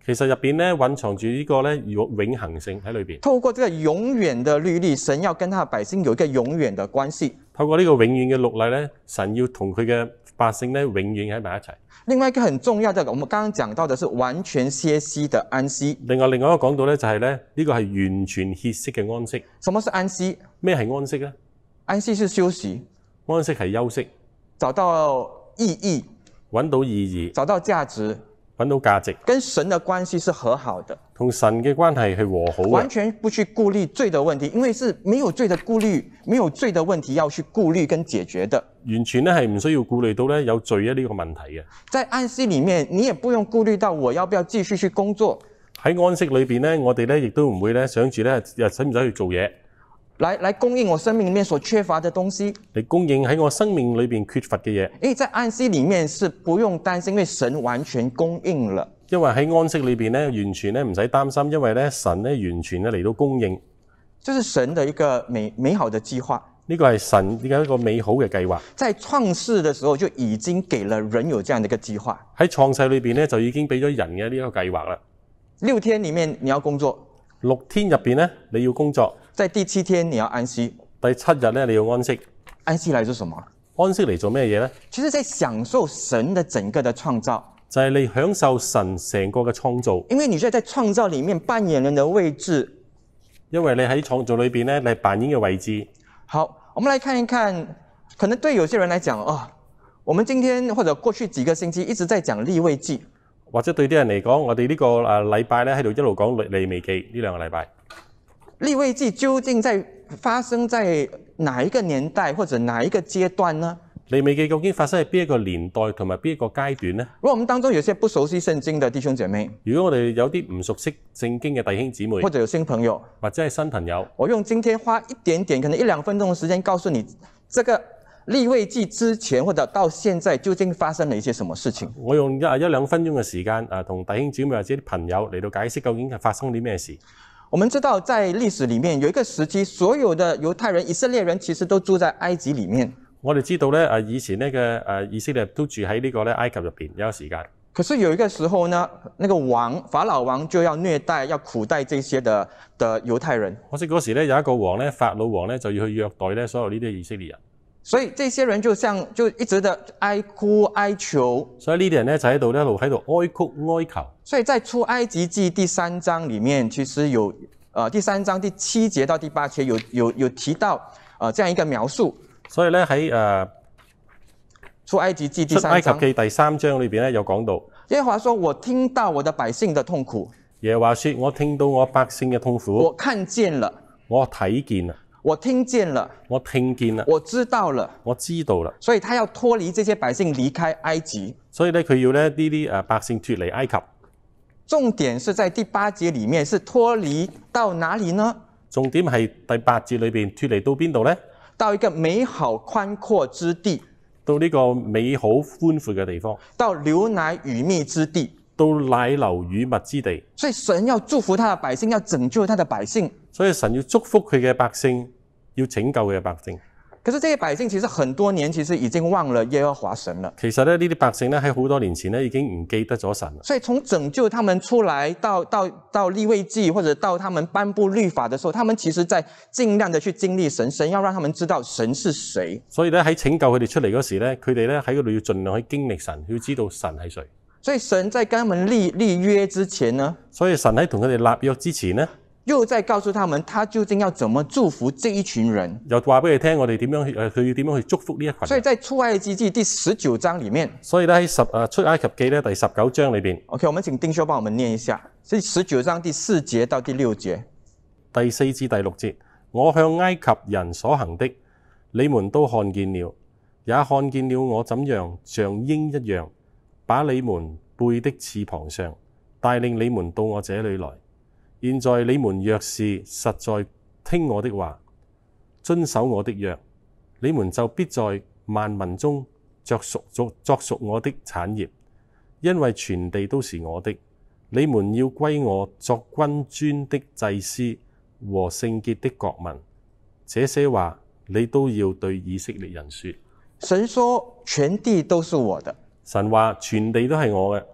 其實入邊咧隱藏住呢個咧永恆性喺裏邊。 透過這個永遠的律例，神要跟他的百姓有一個永遠的關係。 透過呢個永遠嘅律例咧，神要同佢嘅百姓咧永遠喺埋一齊。 另外一個很重要的，我們剛剛講到的是完全歇息的安息。 另外一個講到咧就係咧呢個係完全歇息嘅安息。 什麼是安息？ 咩係安息咧？ 安息是休息， 安息係休息， 找到意義， 揾到意義， 找到價值， 揾到價值， 跟神的關係是和好的， 同神嘅關係係和好嘅， 完全不去顧慮罪的問題，因為是沒有罪的顧慮，沒有罪的問題要去顧慮跟解決的。 完全咧係唔需要顧慮到咧有罪呢個問題嘅。 在安息裡面，你也不用顧慮到我要不要繼續去工作。 喺安息裏邊咧，我哋咧亦都唔會咧想住咧又使唔使去做嘢， 來供應我生命裡面所缺乏的東西， 嚟供應喺我生命裏邊缺乏嘅嘢。 因為在安息裡面是不用擔心，因為神完全供應了。 因為喺安息裏邊咧，完全咧唔使擔心，因為咧神咧完全咧嚟到供應。 這是神的一個美好的計劃。 呢個係神嘅一個美好嘅計劃。 在創世的時候就已經給了人有這樣的一個計劃。 喺創世裏邊咧就已經俾咗人嘅呢個計劃啦。 6天裡面你要工作 ，6天入邊咧你要工作， 在第7天你要安息， 第7日咧你要安息。 安息嚟做什麼？ 安息嚟做咩嘢咧？ 其實在享受神的整個的創造， 就係你享受神成個嘅創造。 因為你在創造裡面扮演人的位置， 因為你喺創造裏邊咧，你扮演嘅位置。 好，我們來看一看，可能對有些人來講，哦，我們今天或者過去幾個星期一直在講利未記，或者對啲人嚟講，我哋呢個禮拜咧喺度一路講利未記呢兩個禮拜。利未記究竟發生在哪一個年代或者哪一個階段呢？利未記究竟發生喺邊一個年代同埋邊一個階段呢？如果我們當中有些不熟悉聖經的弟兄姐妹，如果我哋有啲唔熟悉聖經嘅弟兄姊妹，或者有新朋友，或者係新朋友，我用今天花一點點，可能1-2分鐘嘅時間，告訴你這個利未記之前或者到現在究竟發生了一些什麼事情。我用1-2分鐘嘅時間，同弟兄姊妹或者啲朋友嚟到解釋究竟係發生啲咩事。我們知道在歷史裡面有一個時期，所有的猶太人、以色列人其實都住在埃及裡面。我哋知道咧，以前呢嘅以色列都住喺呢個咧埃及入邊有一個時間。可是有一個時候呢，那個法老王就要虐待、要苦待這些的猶太人。可惜嗰時咧有一個王咧，法老王咧就要去虐待咧所有呢啲以色列人。所以這些人就一直的哀哭哀求。所以呢啲人咧就喺度一路喺度哀哭哀求。所以在出埃及記第3章裡面，其實有第3章第7節到第8節有提到這樣一個描述。所以咧喺出埃及記第3章，出埃及記第3章裏邊咧有講到，耶和華說：我聽到我的百姓的痛苦。耶和華說：我聽到我百姓嘅痛苦。我看見了，我睇見啦，我聽見了，我聽見啦，我知道了，我知道啦。所以他要脫離這些百姓離開埃及。所以咧佢要咧呢啲百姓脫離埃及。重點是在第8節裡面，是脫離到哪裡呢？重點係第8節裏邊脫離到邊度咧？到一個美好寬闊之地，到呢個美好寬闊嘅地方，到流奶與蜜之地，到奶流與蜜之地。所以神要祝福他的百姓，要拯救他的百姓。所以神要祝福佢嘅百姓，要拯救佢嘅百姓。可是這些百姓其實很多年其實已經忘了耶和華神了。其實咧呢啲百姓咧喺好多年前咧已經唔記得咗神了。所以從拯救他們出來到利未記或者到他們頒布律法的時候，他們其實在盡量的去經歷神，神要讓他們知道神是誰。所以咧喺拯救佢哋出嚟嗰時咧，佢哋咧喺嗰度要盡量去經歷神，要知道神係誰。所以神在跟他們立約之前呢，所以神喺同佢哋立約之前呢，又再告訴他們，他究竟要怎麼祝福這一群人。又話俾佢聽，我哋點樣佢要點樣去祝福呢一群人。所以在出埃及記第19章裡面，所以咧喺出埃及記咧第19章裏邊。OK， 我們請丁修幫我們念一下，是19章第4節到第6節。第4至第6節，我向埃及人所行的，你們都看見了，也看見了我怎樣像鷹一樣，把你們背的翅膀上，帶領你們到我這裡來。現在你們若是實在聽我的話，遵守我的約，你們就必在萬民中作屬我的產業，因為全地都是我的。你們要歸我作君尊的祭司和聖潔的國民。這些話你都要對以色列人說。神說全地都是我的。神話全地都係我嘅。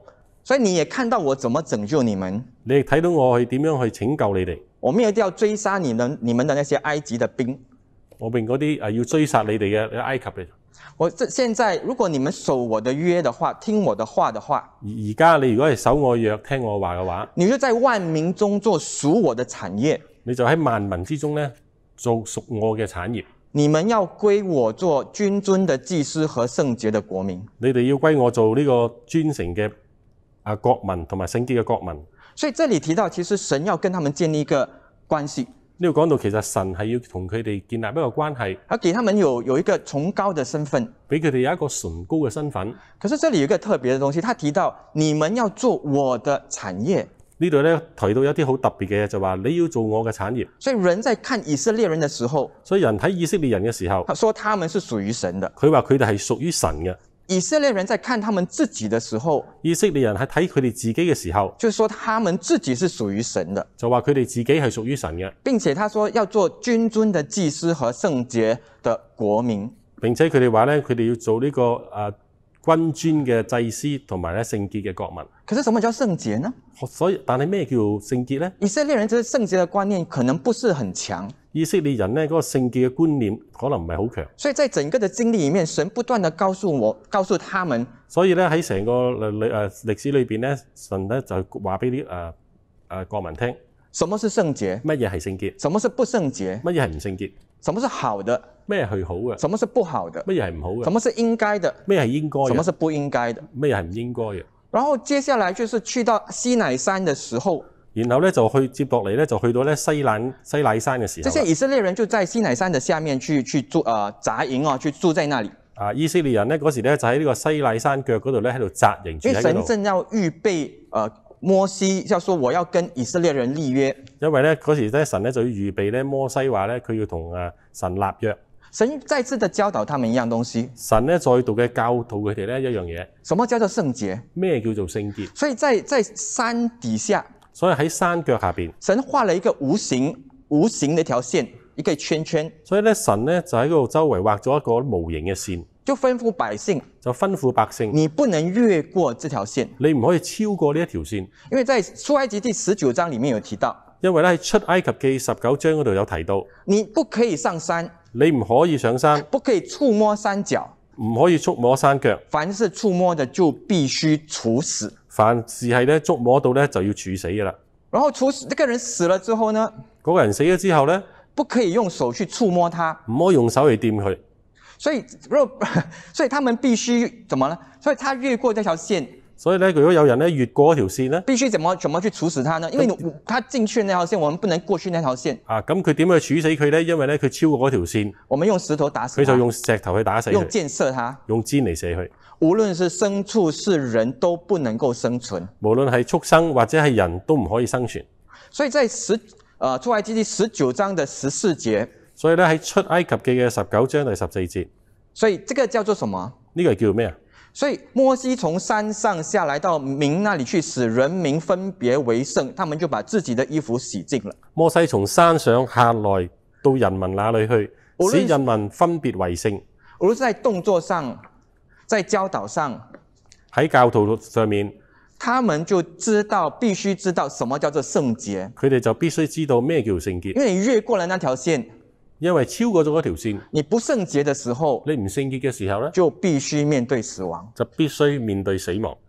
所以你也看到我怎麼拯救你們。 你亦睇到我去點樣去拯救你哋。 我滅掉追殺你們的那些埃及的兵。 我並嗰啲要追殺你哋嘅埃及嘅。 我現在如果你們守我的約的話，聽我的話的話， 而家你如果係守我約、聽我話嘅話， 你就在萬民中做屬我的產業。 你就喺萬民之中咧做屬我嘅產業。 你們要歸我做君尊的祭司和聖潔的國民。 你哋要歸我做呢個尊誠嘅國民同埋聖潔嘅國民。 所以這裡提到，其實神要跟他們建立一個關係。 呢度講到其實神係要同佢哋建立一個關係， 而給他們有一個崇高的身份， 俾佢哋有一個崇高嘅身份。 可是這裡有一個特別的東西，他提到你們要做我的產業。 呢度咧提到一啲好特別嘅嘢，就話你要做我嘅產業。 所以人在看以色列人的時候， 所以人睇以色列人嘅時候， 他說他們是屬於神的。 佢話佢哋係屬於神嘅。 以色列人在看他們自己的時候， 以色列人喺睇佢哋自己嘅時候， 就是說他們自己是屬於神的， 就話佢哋自己係屬於神嘅。 並且他說要做君尊的祭司和聖潔的國民。 並且佢哋話咧，佢哋要做呢個君尊嘅祭司同埋咧聖潔嘅國民。 可是什麼叫聖潔呢？ 所以，但係咩叫聖潔咧？ 以色列人對聖潔的觀念可能不是很強。 以色列人咧嗰個聖潔嘅觀念可能唔係好強。 所以在整個的經歷裡面，神不斷地告訴他們。 所以咧喺成個歷史裏邊咧，神咧就話俾啲國民聽， 什麼是聖潔？ 乜嘢係聖潔？ 什麼是不聖潔？ 乜嘢係唔聖潔？ 什麼是好的？ 咩係好嘅？ 什麼是不好的？ 乜嘢係唔好嘅？ 什麼是應該的？ 咩係應該嘅？ 什麼是不應該的？ 咩係唔應該嘅？ 然後接下來就是去到西乃山的時候， 然後咧就接落嚟咧就去到咧西乃山嘅時候， 這些以色列人就在西乃山的下面去住紮營啊，去住在那裡。 以色列人咧嗰時咧就喺呢個西乃山腳嗰度咧喺度紮營住喺嗰度。 因為神正要預備摩西，要說我要跟以色列人立約。 因為咧嗰時咧神咧就要預備咧摩西話咧佢要同神立約。 神再次的教導他們一樣東西。 神咧再度嘅教導佢哋咧一樣嘢。 什麼叫做聖潔？ 咩叫做聖潔？ 所以在山底下， 所以喺山腳下邊， 神畫了一個無形的一條線，一個圈圈。 所以咧神咧就喺嗰度周圍畫咗一個無形嘅線， 就吩咐百姓，你不能越過這條線， 你唔可以超過呢一條線。 因為在出埃及第19章裡面有提到， 因為咧喺出埃及記19章嗰度有提到， 你不可以上山， 你唔可以上山， 不可以觸摸山腳， 唔可以觸摸山腳， 凡是觸摸的就必須處死。 凡是係咧觸摸到咧就要處死嘅啦。 然後處死，這個人死了之後呢？ 嗰個人死咗之後咧， 不可以用手去觸摸他， 唔可以用手去掂佢。 所以他們必須怎麼呢？所以他越過這條線。 所以咧，如果有人咧越過嗰條線咧， 必須怎麼去處死他呢？因為他進去那條線，我們不能過去那條線。 咁佢點去處死佢咧？因為咧佢超過嗰條線， 我們用石頭打死他， 佢就用石頭去打死佢， 用箭射他， 用箭嚟射佢。 無論是牲畜是人都不能夠生存， 無論係畜生或者係人都唔可以生存。 所以在出埃及記19章的14節， 所以咧喺出埃及記嘅19章第14節， 所以這個叫做什麼？ 呢個叫咩啊？ 所以摩西從山上下來到民那裡去，使人民分別為聖，他們就把自己的衣服洗淨了。 摩西從山上下來到人民那裡去，使人民分別為聖。 無論在動作上，在教導上， 喺教導上面， 他們就必須知道什麼叫做聖潔。 佢哋就必須知道咩叫聖潔。 因為你越過了那條線， 因為超過咗嗰條線， 你不聖潔的時候， 你唔聖潔嘅時候咧， 就必須面對死亡， 就必須面對死亡。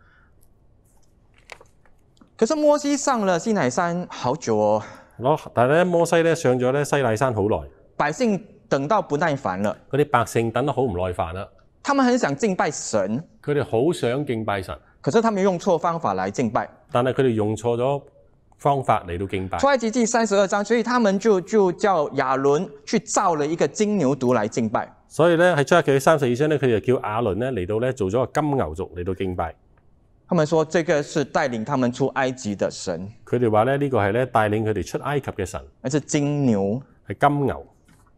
可是摩西上了西乃山好久哦， 但係咧摩西咧上咗咧西乃山好耐， 百姓等到不耐煩了， 嗰啲百姓等得好唔耐煩啦， 他們很想敬拜神， 佢哋好想敬拜神， 可是他們用錯方法來敬拜， 但係佢哋用錯咗方法嚟到敬拜。 出埃及記32章，所以他們就叫亞倫去造了一個金牛犢來敬拜。 所以咧喺出埃及記32章咧，佢哋就叫亞倫咧嚟到咧做咗個金牛犢嚟到敬拜。 他們說這個是帶領他們出埃及的神。 佢哋話咧呢個係咧帶領佢哋出埃及嘅神。 那是金牛， 係金牛。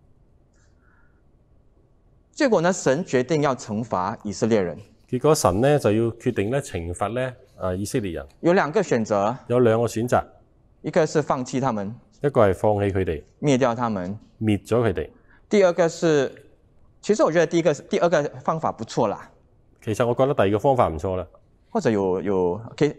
結果呢，神決定要懲罰以色列人。 結果神咧就要決定咧懲罰咧以色列人。 有兩個選擇。 有兩個選擇， 一個是放棄他們， 一個係放棄佢哋， 滅掉他們， 滅咗佢哋。 第二個是，其實我覺得第二個方法不錯啦。 其實我覺得第二個方法唔錯啦。 或者有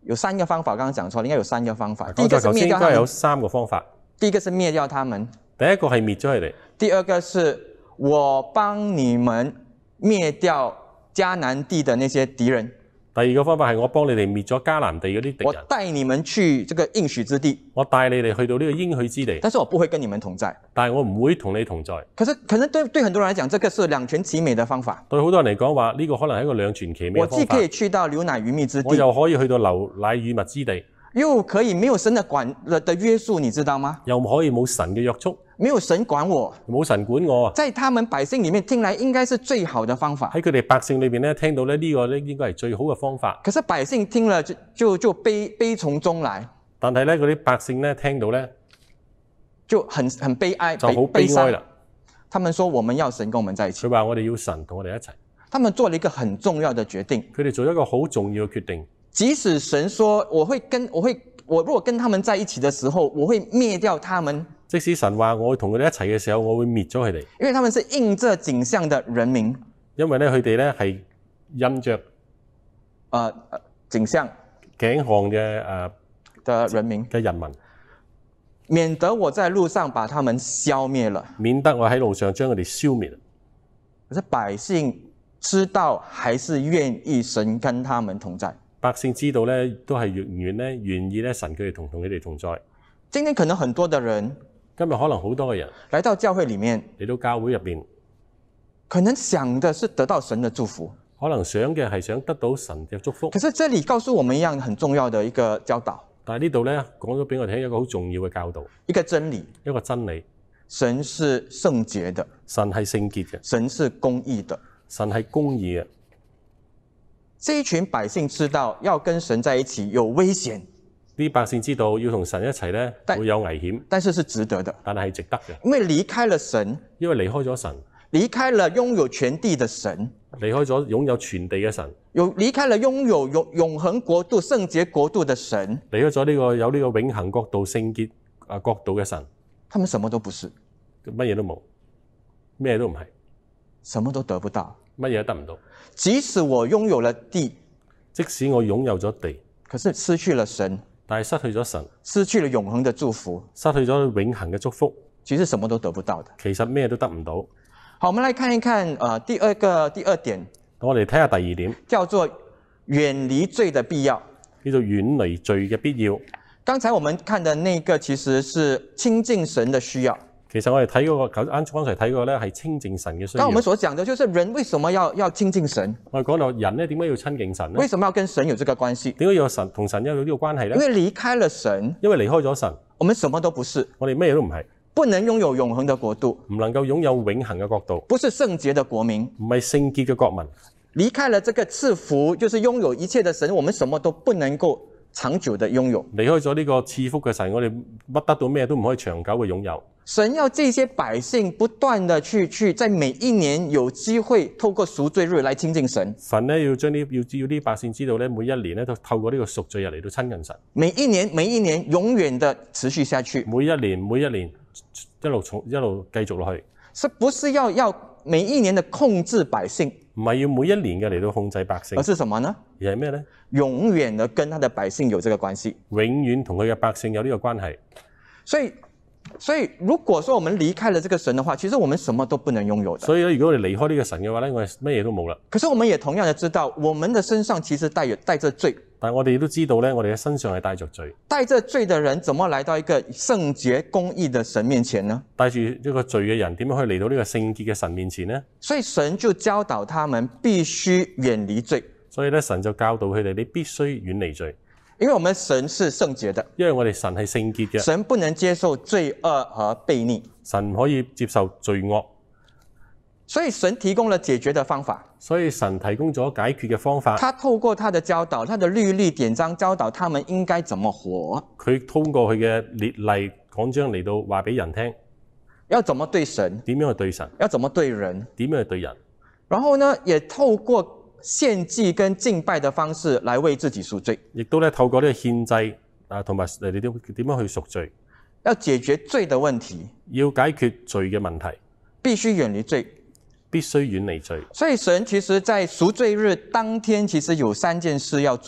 有3个方法，刚刚講錯，應該有3個方法。第一剛才個是滅頭先應該有掉他們， 3個方法。 第一個是滅掉他們， 第一個係滅咗佢哋， 第二個是我幫你們滅掉迦南地的那些敵人， 第二個方法係我幫你哋滅咗迦南地嗰啲敵我人， 帶你們去這個應許之地， 我帶你哋去到呢個應許之地， 但是我不會跟你們同在。 但係我唔會同你同在。 可能對很多人來講，這個是兩全其美的方法。 對好多人嚟講話，呢個可能係一個兩全其美嘅方法我既可以。去到流奶與蜜之地， 我又可以去到流奶與蜜之地， 又可以沒有神的約束，你知道嗎？ 又可以冇神嘅約束， 沒有神管我， 冇神管我啊！ 在他們百姓裡面聽來應該是最好的方法。 喺佢哋百姓裏邊咧，聽到咧呢個咧應該係最好嘅方法。 可是百姓聽了就悲從中來， 但係咧嗰啲百姓咧聽到咧就很悲哀， 就好悲哀啦。 他們說我們要神跟我們在一起， 佢話我哋要神同我哋一齊。 他們做了一個很重要的決定。 佢哋做一個好重要嘅決定。 即使神說我如果跟他們在一起的時候，我會滅掉他們。 即使神話我會同佢哋一齊嘅時候，我會滅咗佢哋。 因為他們是印着景象的人民。 因為咧佢哋咧係印着景象頸項嘅的人民嘅人民， 免得我在路上把他們消滅了。 免得我喺路上將佢哋消滅。 可是百姓知道還是願意神跟他們同在。 百姓知道咧，都係願意咧，神佢哋同佢哋同在。 今天可能很多的人， 今日可能好多嘅人來到教會裡面， 嚟到教會入邊， 可能想的是得到神的祝福， 可能想嘅係想得到神嘅祝福。 可是這裡告訴我們一樣很重要的一個教導。 但係呢度咧講咗俾我哋聽一個好重要嘅教導， 一個真理， 一個真理。 神是聖潔的， 神係聖潔嘅， 神是公義的， 神係公義嘅。 這一群百姓知道要跟神在一起有危險， 啲百姓知道要同神一齊咧會有危險， 但是是值得的， 但係值得嘅， 因為離開了神， 因為離開咗神， 離開了擁有全地的神， 離開咗擁有全地嘅神， 離開了擁有永恆國度、聖潔國度的神， 離開咗呢個有呢個永恆國度、聖潔國度嘅神， 他們什麼都不是， 乜嘢都冇，咩都唔係， 什麼都得不到， 乜嘢都得唔到。 即使我擁有了地， 即使我擁有咗地， 可是失去了神， 但係失去咗神， 失去了永恆的祝福， 失去咗永恆嘅祝福， 其實什麼都得不到的。 其實咩都得唔到。 好，我們來看一看第二點， 我哋睇下第二點， 叫做遠離罪的必要， 叫做遠離罪嘅必要。 剛才我們看的那個其實是親近神的需要。 其實我哋睇嗰個剛才睇過咧係親近神嘅需要。 剛我們所講的就是人為什麼要親近神？ 我哋講到人咧點解要親近神咧？ 為什麼要跟神有這個關係？ 點解要神同神有呢個關係咧？ 因為離開了神， 因為離開咗神， 我們什麼都不是， 我哋咩都唔係， 不能擁有永恆的國度， 唔能夠擁有永恆嘅國度， 不是聖潔的國民， 唔係聖潔嘅國民。 離開了這個賜福，就是擁有一切的神，我們什麼都不能夠長久的擁有。 離開咗呢個賜福嘅神，我哋乜得到咩都唔可以長久嘅擁有。 神要這些百姓不斷的去在每一年有機會透過贖罪日來親近神。 神咧要啲百姓知道咧，每一年咧都透過呢個贖罪日嚟到親近神。 每一年永遠的持續下去。 每一年一路繼續落去。 是不是要每一年的控制百姓？ 唔係要每一年嘅嚟到控制百姓。 而是什麼呢？ 而係咩咧？ 永遠的跟他的百姓有這個關係。 永遠同佢嘅百姓有呢個關係。 所以如果說我們離開了這個神的話，其實我們什麼都不能擁有的。 所以咧，如果我哋離開呢個神嘅話咧，我哋乜嘢都冇啦。 可是我們也同樣的知道，我們的身上其實帶着罪。 但我哋都知道咧，我哋嘅身上係帶着罪。 帶着罪的人，怎麼來到一個聖潔公義的神面前呢？ 帶住一個罪嘅人，點樣可以嚟到呢個聖潔嘅神面前呢？ 所以神就教導他們必須遠離罪。 所以咧，神就教導佢哋，你必須遠離罪。 因為我們神是聖潔的， 因為我哋神係聖潔嘅， 神不能接受罪惡和悖逆， 神唔可以接受罪惡， 所以神提供了解決的方法。 所以神提供咗解決嘅方法。 他透過他的教導，他的律例典章教導他們應該怎麼活。 佢通過佢嘅列例講章嚟到話俾人聽， 要怎麼對神， 點樣去對神， 要怎麼對人， 點樣去對人。 然後呢，也透過獻祭跟敬拜的方式來為自己贖罪， 亦都咧透過呢個獻祭同埋你點樣去贖罪， 要解決罪的問題， 要解決罪嘅問題， 必須遠離罪， 必須遠離罪。 所以神其實在贖罪日當天，其實有3件事要做的。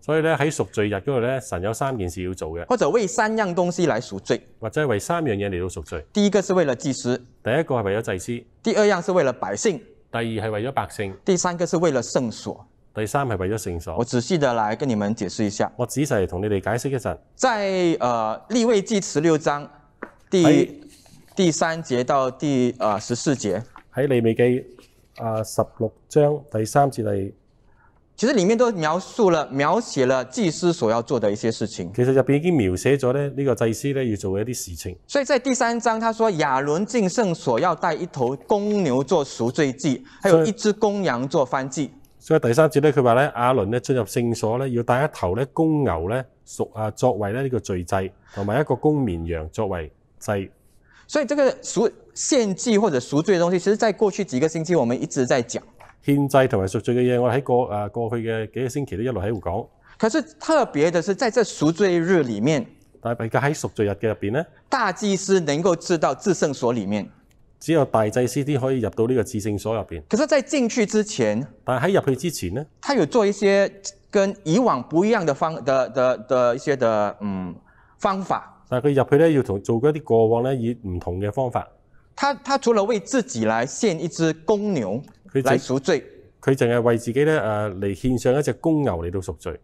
所以咧喺贖罪日嗰度咧，神有3件事要做嘅， 或者为3样东西来赎罪。 或者係為3樣嘢嚟到贖罪。 第一个是为了祭司， 第一個係為咗祭司， 第二样是为了百姓， 第二係為咗百姓， 第三个是为了圣所。 第三係為咗聖我所。 仔细的来跟你们解释一下， 我仔細同你哋解釋一陣。 在利未记16章第3节到第14节， 喺利未記16章第3至第， 其实里面都描写了祭司所要做的一些事情。 其實入邊已經描寫咗咧呢個祭司咧要做嘅一啲事情。 所以在第3章他说亚伦进圣所要带1头公牛做赎罪祭，还有1只公羊做燔祭。 所以第3節咧，佢話咧亞倫咧進入聖所咧，要帶1頭咧公牛咧作為咧呢個罪祭，同埋1個公綿羊作為祭。 所以這個獻祭或者贖罪的東西，其實在過去幾個星期我們一直在講。 獻祭同埋贖罪嘅嘢，我喺過去嘅幾個星期都一路喺度講。 可是特別的是，在這贖罪日裡面， 但係而家喺贖罪日嘅入邊咧， 大祭司能夠至到至聖所裡面。 只有大祭司啲可以入到呢個至聖所入邊。 可是，在進去之前， 但係喺入去之前咧， 他有做一些跟以往不一樣的一些方法。 但係佢入去咧要做嗰啲過往咧以唔同嘅方法。 他除了為自己來獻一隻公牛來贖罪， 佢淨係為自己咧嚟獻上一隻公牛嚟到贖罪，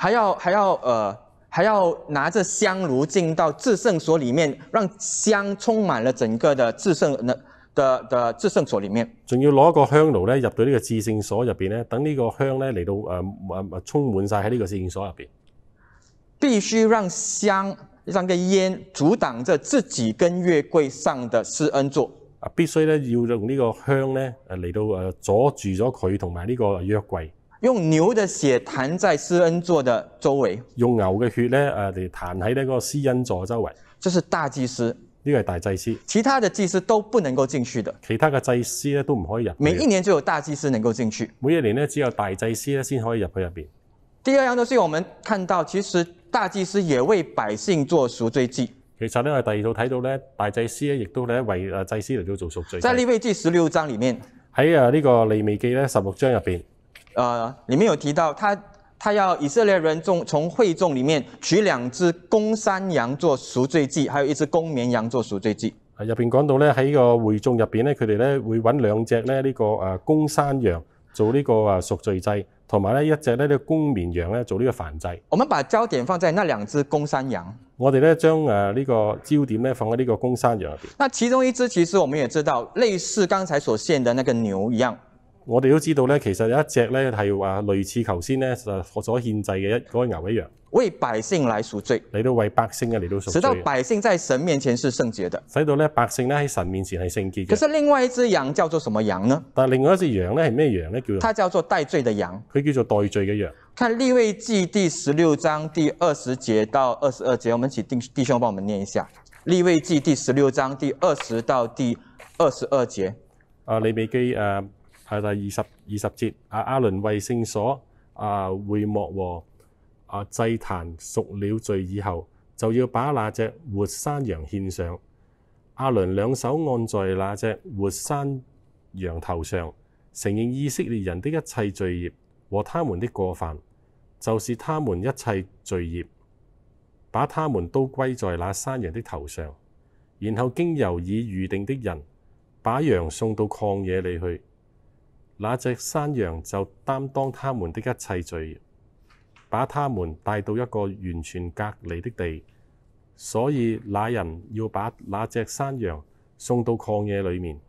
還要拿着香爐進到至聖所裡面，讓香充滿了整個的至聖所裡面。 仲要攞一個香爐咧入到呢個至聖所入邊咧，等呢個香咧嚟到充滿晒喺呢個至聖所入邊。 必須讓個煙阻擋着自己跟約櫃上的施恩座。 必須咧要用呢個香咧嚟到阻住咗佢同埋呢個約櫃。 用牛的血彈在施恩座的周圍， 用牛嘅血咧嚟彈喺呢個施恩座周圍。 這是大祭司， 呢個係大祭司， 其他的祭司都不能夠進去的。 其他嘅祭司咧都唔可以入去。 每一年只有大祭司能夠進去， 每一年咧只有大祭司咧先可以入去入邊。 第二樣就是我們看到，其實大祭司也為百姓做贖罪祭。 其實咧我哋第二度睇到咧，大祭司咧亦都咧為祭司嚟到做贖罪祭。 在利未記16章裡面， 喺呢個利未記咧16章入邊。 裡面有提到他要以色列人從會眾裡面取2隻公山羊做贖罪祭，還有1隻公綿羊做贖罪祭。 入邊講到咧喺個會眾入邊咧，佢哋咧會揾2隻咧呢個公山羊做呢個贖罪祭，同埋咧1隻咧呢個公綿羊咧做呢個燔祭。 我們把焦點放在那2隻公山羊。 我哋咧將呢個焦點咧放喺呢個公山羊入邊。 那其中1隻其實我們也知道，類似剛才所獻的那個牛一樣。 我哋都知道咧，其實有1隻咧係話類似頭先咧所獻祭嘅嗰個牛一樣， 為百姓來贖罪， 嚟到為百姓嚟到贖罪， 使到百姓在神面前是聖潔的， 使到咧百姓咧喺神面前係聖潔嘅。 可是另外1隻羊叫做什麼羊呢？ 但係另外1隻羊咧係咩羊咧？ 它叫做代罪的羊。 佢叫做代罪嘅羊。 看利未記第16章第20節到22節，我們請弟兄幫我們念一下。利未記第16章第20到第22節。 利未記第20節，亞倫為聖所會幕和祭壇贖了罪以後，就要把那隻活山羊獻上。亞倫2手按在那隻活山羊頭上，承認以色列人的一切罪孽和他們的過犯，就是他們一切罪孽，把他們都歸在那山羊的頭上，然後經由已預定的人，把羊送到曠野裏去。那隻山羊就擔當他們的一切罪孽，把他們帶到一個完全隔離的地，所以那人要把那隻山羊送到曠野裏面。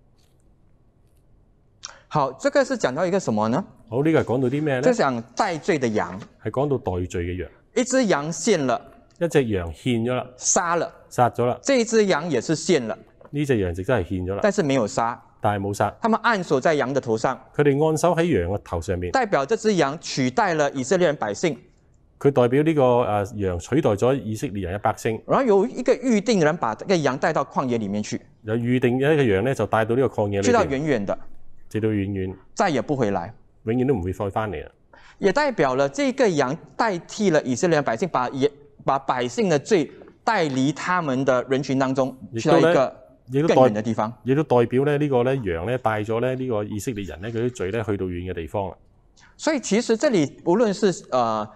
好，這個是講到一個什麼呢？ 好，呢個係講到啲咩呢？ 就講代罪的羊， 係講到代罪嘅羊。 一隻羊獻了， 一隻羊獻咗啦， 殺咗啦， 這一隻羊也是獻了， 呢隻羊亦都係獻咗啦， 但是沒有殺。 但係冇殺， 他們按手在羊的頭上， 佢哋按手喺羊嘅頭上面， 代表這隻羊取代了以色列人百姓， 佢代表呢個羊取代咗以色列人嘅百姓， 然後有一個預定的人把這個羊帶到曠野裡面去， 有預定嘅一個羊咧就帶到呢個曠野裏面， 去到遠遠的， 直到遠遠， 再也不回來， 永遠都唔會再翻嚟啦。 也代表了這個羊代替了以色列人百姓，把百姓的罪帶離他們的人群當中，去到一個更遠的地方， 亦都代表咧呢個咧羊咧帶咗咧呢個以色列人咧佢啲罪咧去到遠嘅地方啦。 所以其實這裡無論是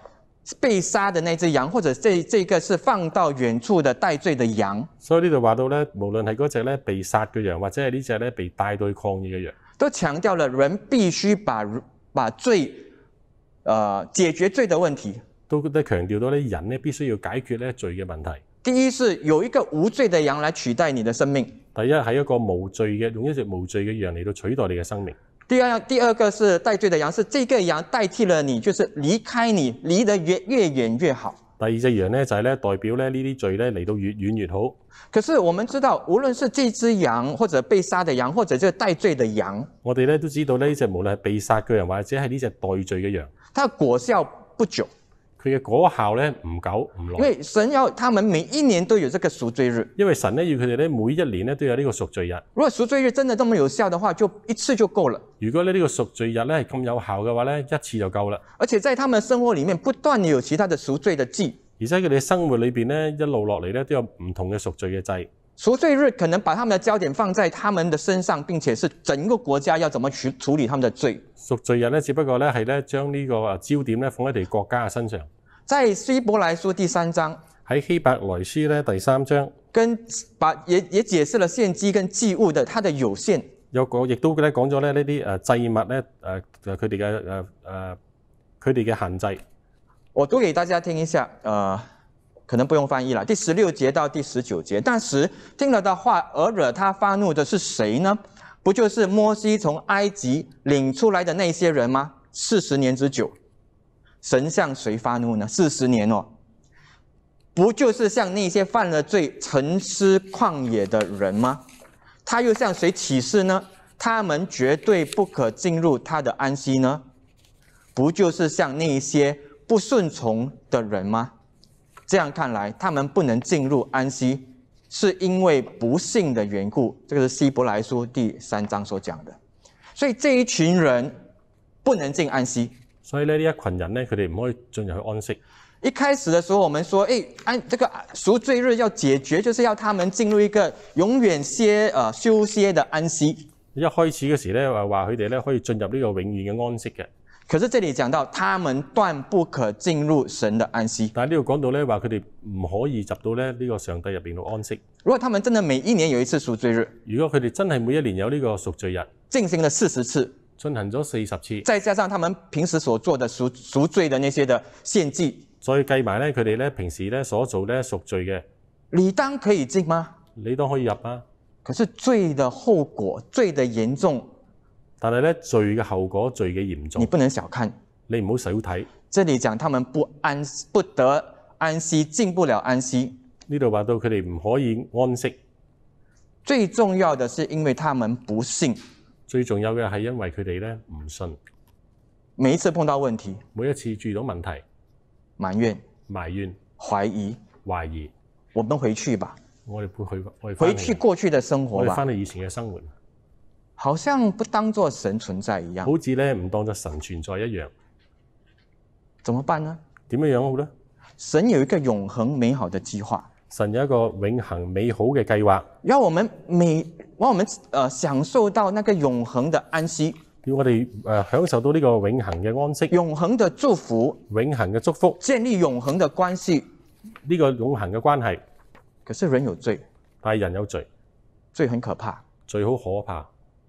被殺的那隻羊，或者這個是放到遠處的帶罪的羊。 所以呢度話到咧，無論係嗰隻咧被殺嘅羊，或者係呢隻咧被帶到去曠野嘅羊， 都強調了人必須把罪，解決罪的問題。 都強調到咧人咧必須要解決咧罪嘅問題。 第一是有一個無罪的羊來取代你的生命。 第一係一個無罪嘅，用一隻無罪嘅羊嚟到取代你嘅生命。 第二個是帶罪的羊，是這個羊代替了你，就是離開你，離得越遠越好。 第二隻羊咧就係咧代表咧呢啲罪咧嚟到越遠越好。 可是我們知道，無論是這隻羊，或者被殺的羊，或者這個帶罪的羊， 我哋咧都知道呢隻無論係被殺嘅羊，或者係呢隻代罪嘅羊， 它的果效不久。 佢嘅果效咧唔久唔耐， 因為神要他們每一年都有這個贖罪日。 因為神咧要佢哋咧每一年咧都有呢個贖罪日。 如果贖罪日真的這麼有效的話，就一次就夠了。 如果咧呢個贖罪日咧係咁有效嘅話咧，一次就夠啦。 而且在他們生活裡面不斷地有其他的贖罪的祭， 而且佢哋生活裏邊咧一路落嚟咧都有唔同嘅贖罪嘅祭。 贖罪日可能把他們的焦點放在他們的身上，並且是整個國家要怎麼去處理他們的罪。 贖罪日咧只不過咧係咧將呢個焦點咧放喺佢哋國家嘅身上。 在希伯來書第3章， 喺希伯來書咧第3章， 也解釋了獻祭跟祭物的它的有限。 亦都咧講咗咧呢啲祭物咧佢哋嘅限制。 我讀給大家聽一下，可能不用翻譯了。第16節到第19節，但是聽了的話而惹他發怒的是誰呢？不就是摩西從埃及領出來的那些人嗎？40年之久。神向誰發怒呢？40年哦，不就是向那些犯了罪、沉屍曠野的人嗎？他又向誰起誓呢？他們絕對不可進入他的安息呢？不就是向那些不順從的人嗎？這樣看來，他們不能進入安息，是因為不信的緣故。這個是希伯來書第3章所講的。所以這一群人不能進安息。 所以呢一群人咧，佢哋唔可以進入去安息。 一開始的時候，我們說，這個贖罪日要解決，就是要他們進入一個永遠休歇的安息。 一開始嘅時咧，話佢哋咧可以進入呢個永遠嘅安息嘅。 可是這裡講到，他們斷不可進入神的安息。 但係呢度講到咧，話佢哋唔可以入到咧呢個上帝入邊度安息。 如果他們真的每一年有一次贖罪日， 如果佢哋真係每一年有呢個贖罪日， 進行了40次。 進行咗40次， 再加上他們平時所做的贖罪的那些的獻祭， 再計埋咧佢哋咧平時咧所做咧贖罪嘅， 理當可以進嗎？ 你都可以入啊。 可是罪的後果、罪的嚴重， 但係咧罪嘅後果、罪嘅嚴重， 你不能小看。 你唔好少睇。 這裡講他們不得安息，進不了安息。 呢度話到佢哋唔可以安息。 最重要的是因為他們不信。 最重要嘅係因為佢哋咧唔信。 每一次碰到問題， 每一次遇到問題， 埋怨、懷疑，我們回去吧。 我哋回去過去的生活吧。 我哋翻去以前嘅生活， 好像不當作神存在一樣。 好似咧唔當作神存在一樣。 怎麼辦呢？ 點樣好咧？ 神有一個永恆美好的計劃。 神有一個永恆美好嘅計劃， 讓我們享受到那個永恆的安息， 要我哋享受到呢個永恆嘅安息， 永恆的祝福， 永恆嘅祝福， 建立永恆的關係。 呢個永恆嘅關係， 可是人有罪， 但係人有罪， 罪很可怕， 罪好可怕。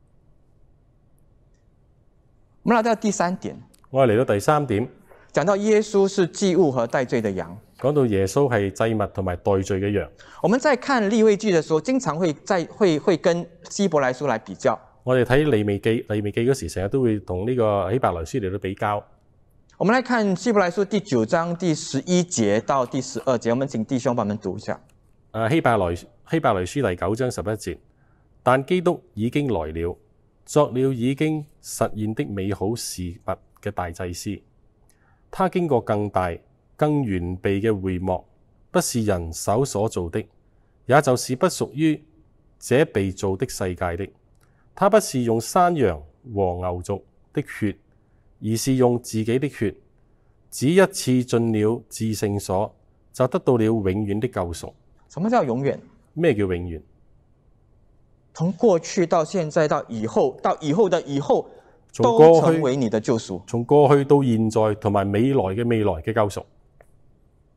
我們來到第3點， 我哋嚟到第3點， 講到耶穌是祭物和帶罪的羊。 講到耶穌係祭物同埋代罪嘅羊。 我們在看利未記的時候，經常會跟希伯來書來比較。 我哋睇利未記嗰時，成日都會同呢個希伯來書嚟到比較。 我們來看希伯來書第9章第11節到第12節，我們請弟兄幫我們讀一下。 希伯來書第9章11節，但基督已經來了，作了已經實現的美好事物嘅大祭司，他經過更大更完備嘅會幕，不是人手所做的，也就是不屬於這被造的世界的。他不是用山羊和牛犢的血，而是用自己的血，只一次進了至聖所，就得到了永遠的救贖。 什麼叫永遠？ 咩叫永遠？ 從過去到現在到以後，到以後的以後，都成為你的救贖。 從過去到現在同埋未來嘅救贖。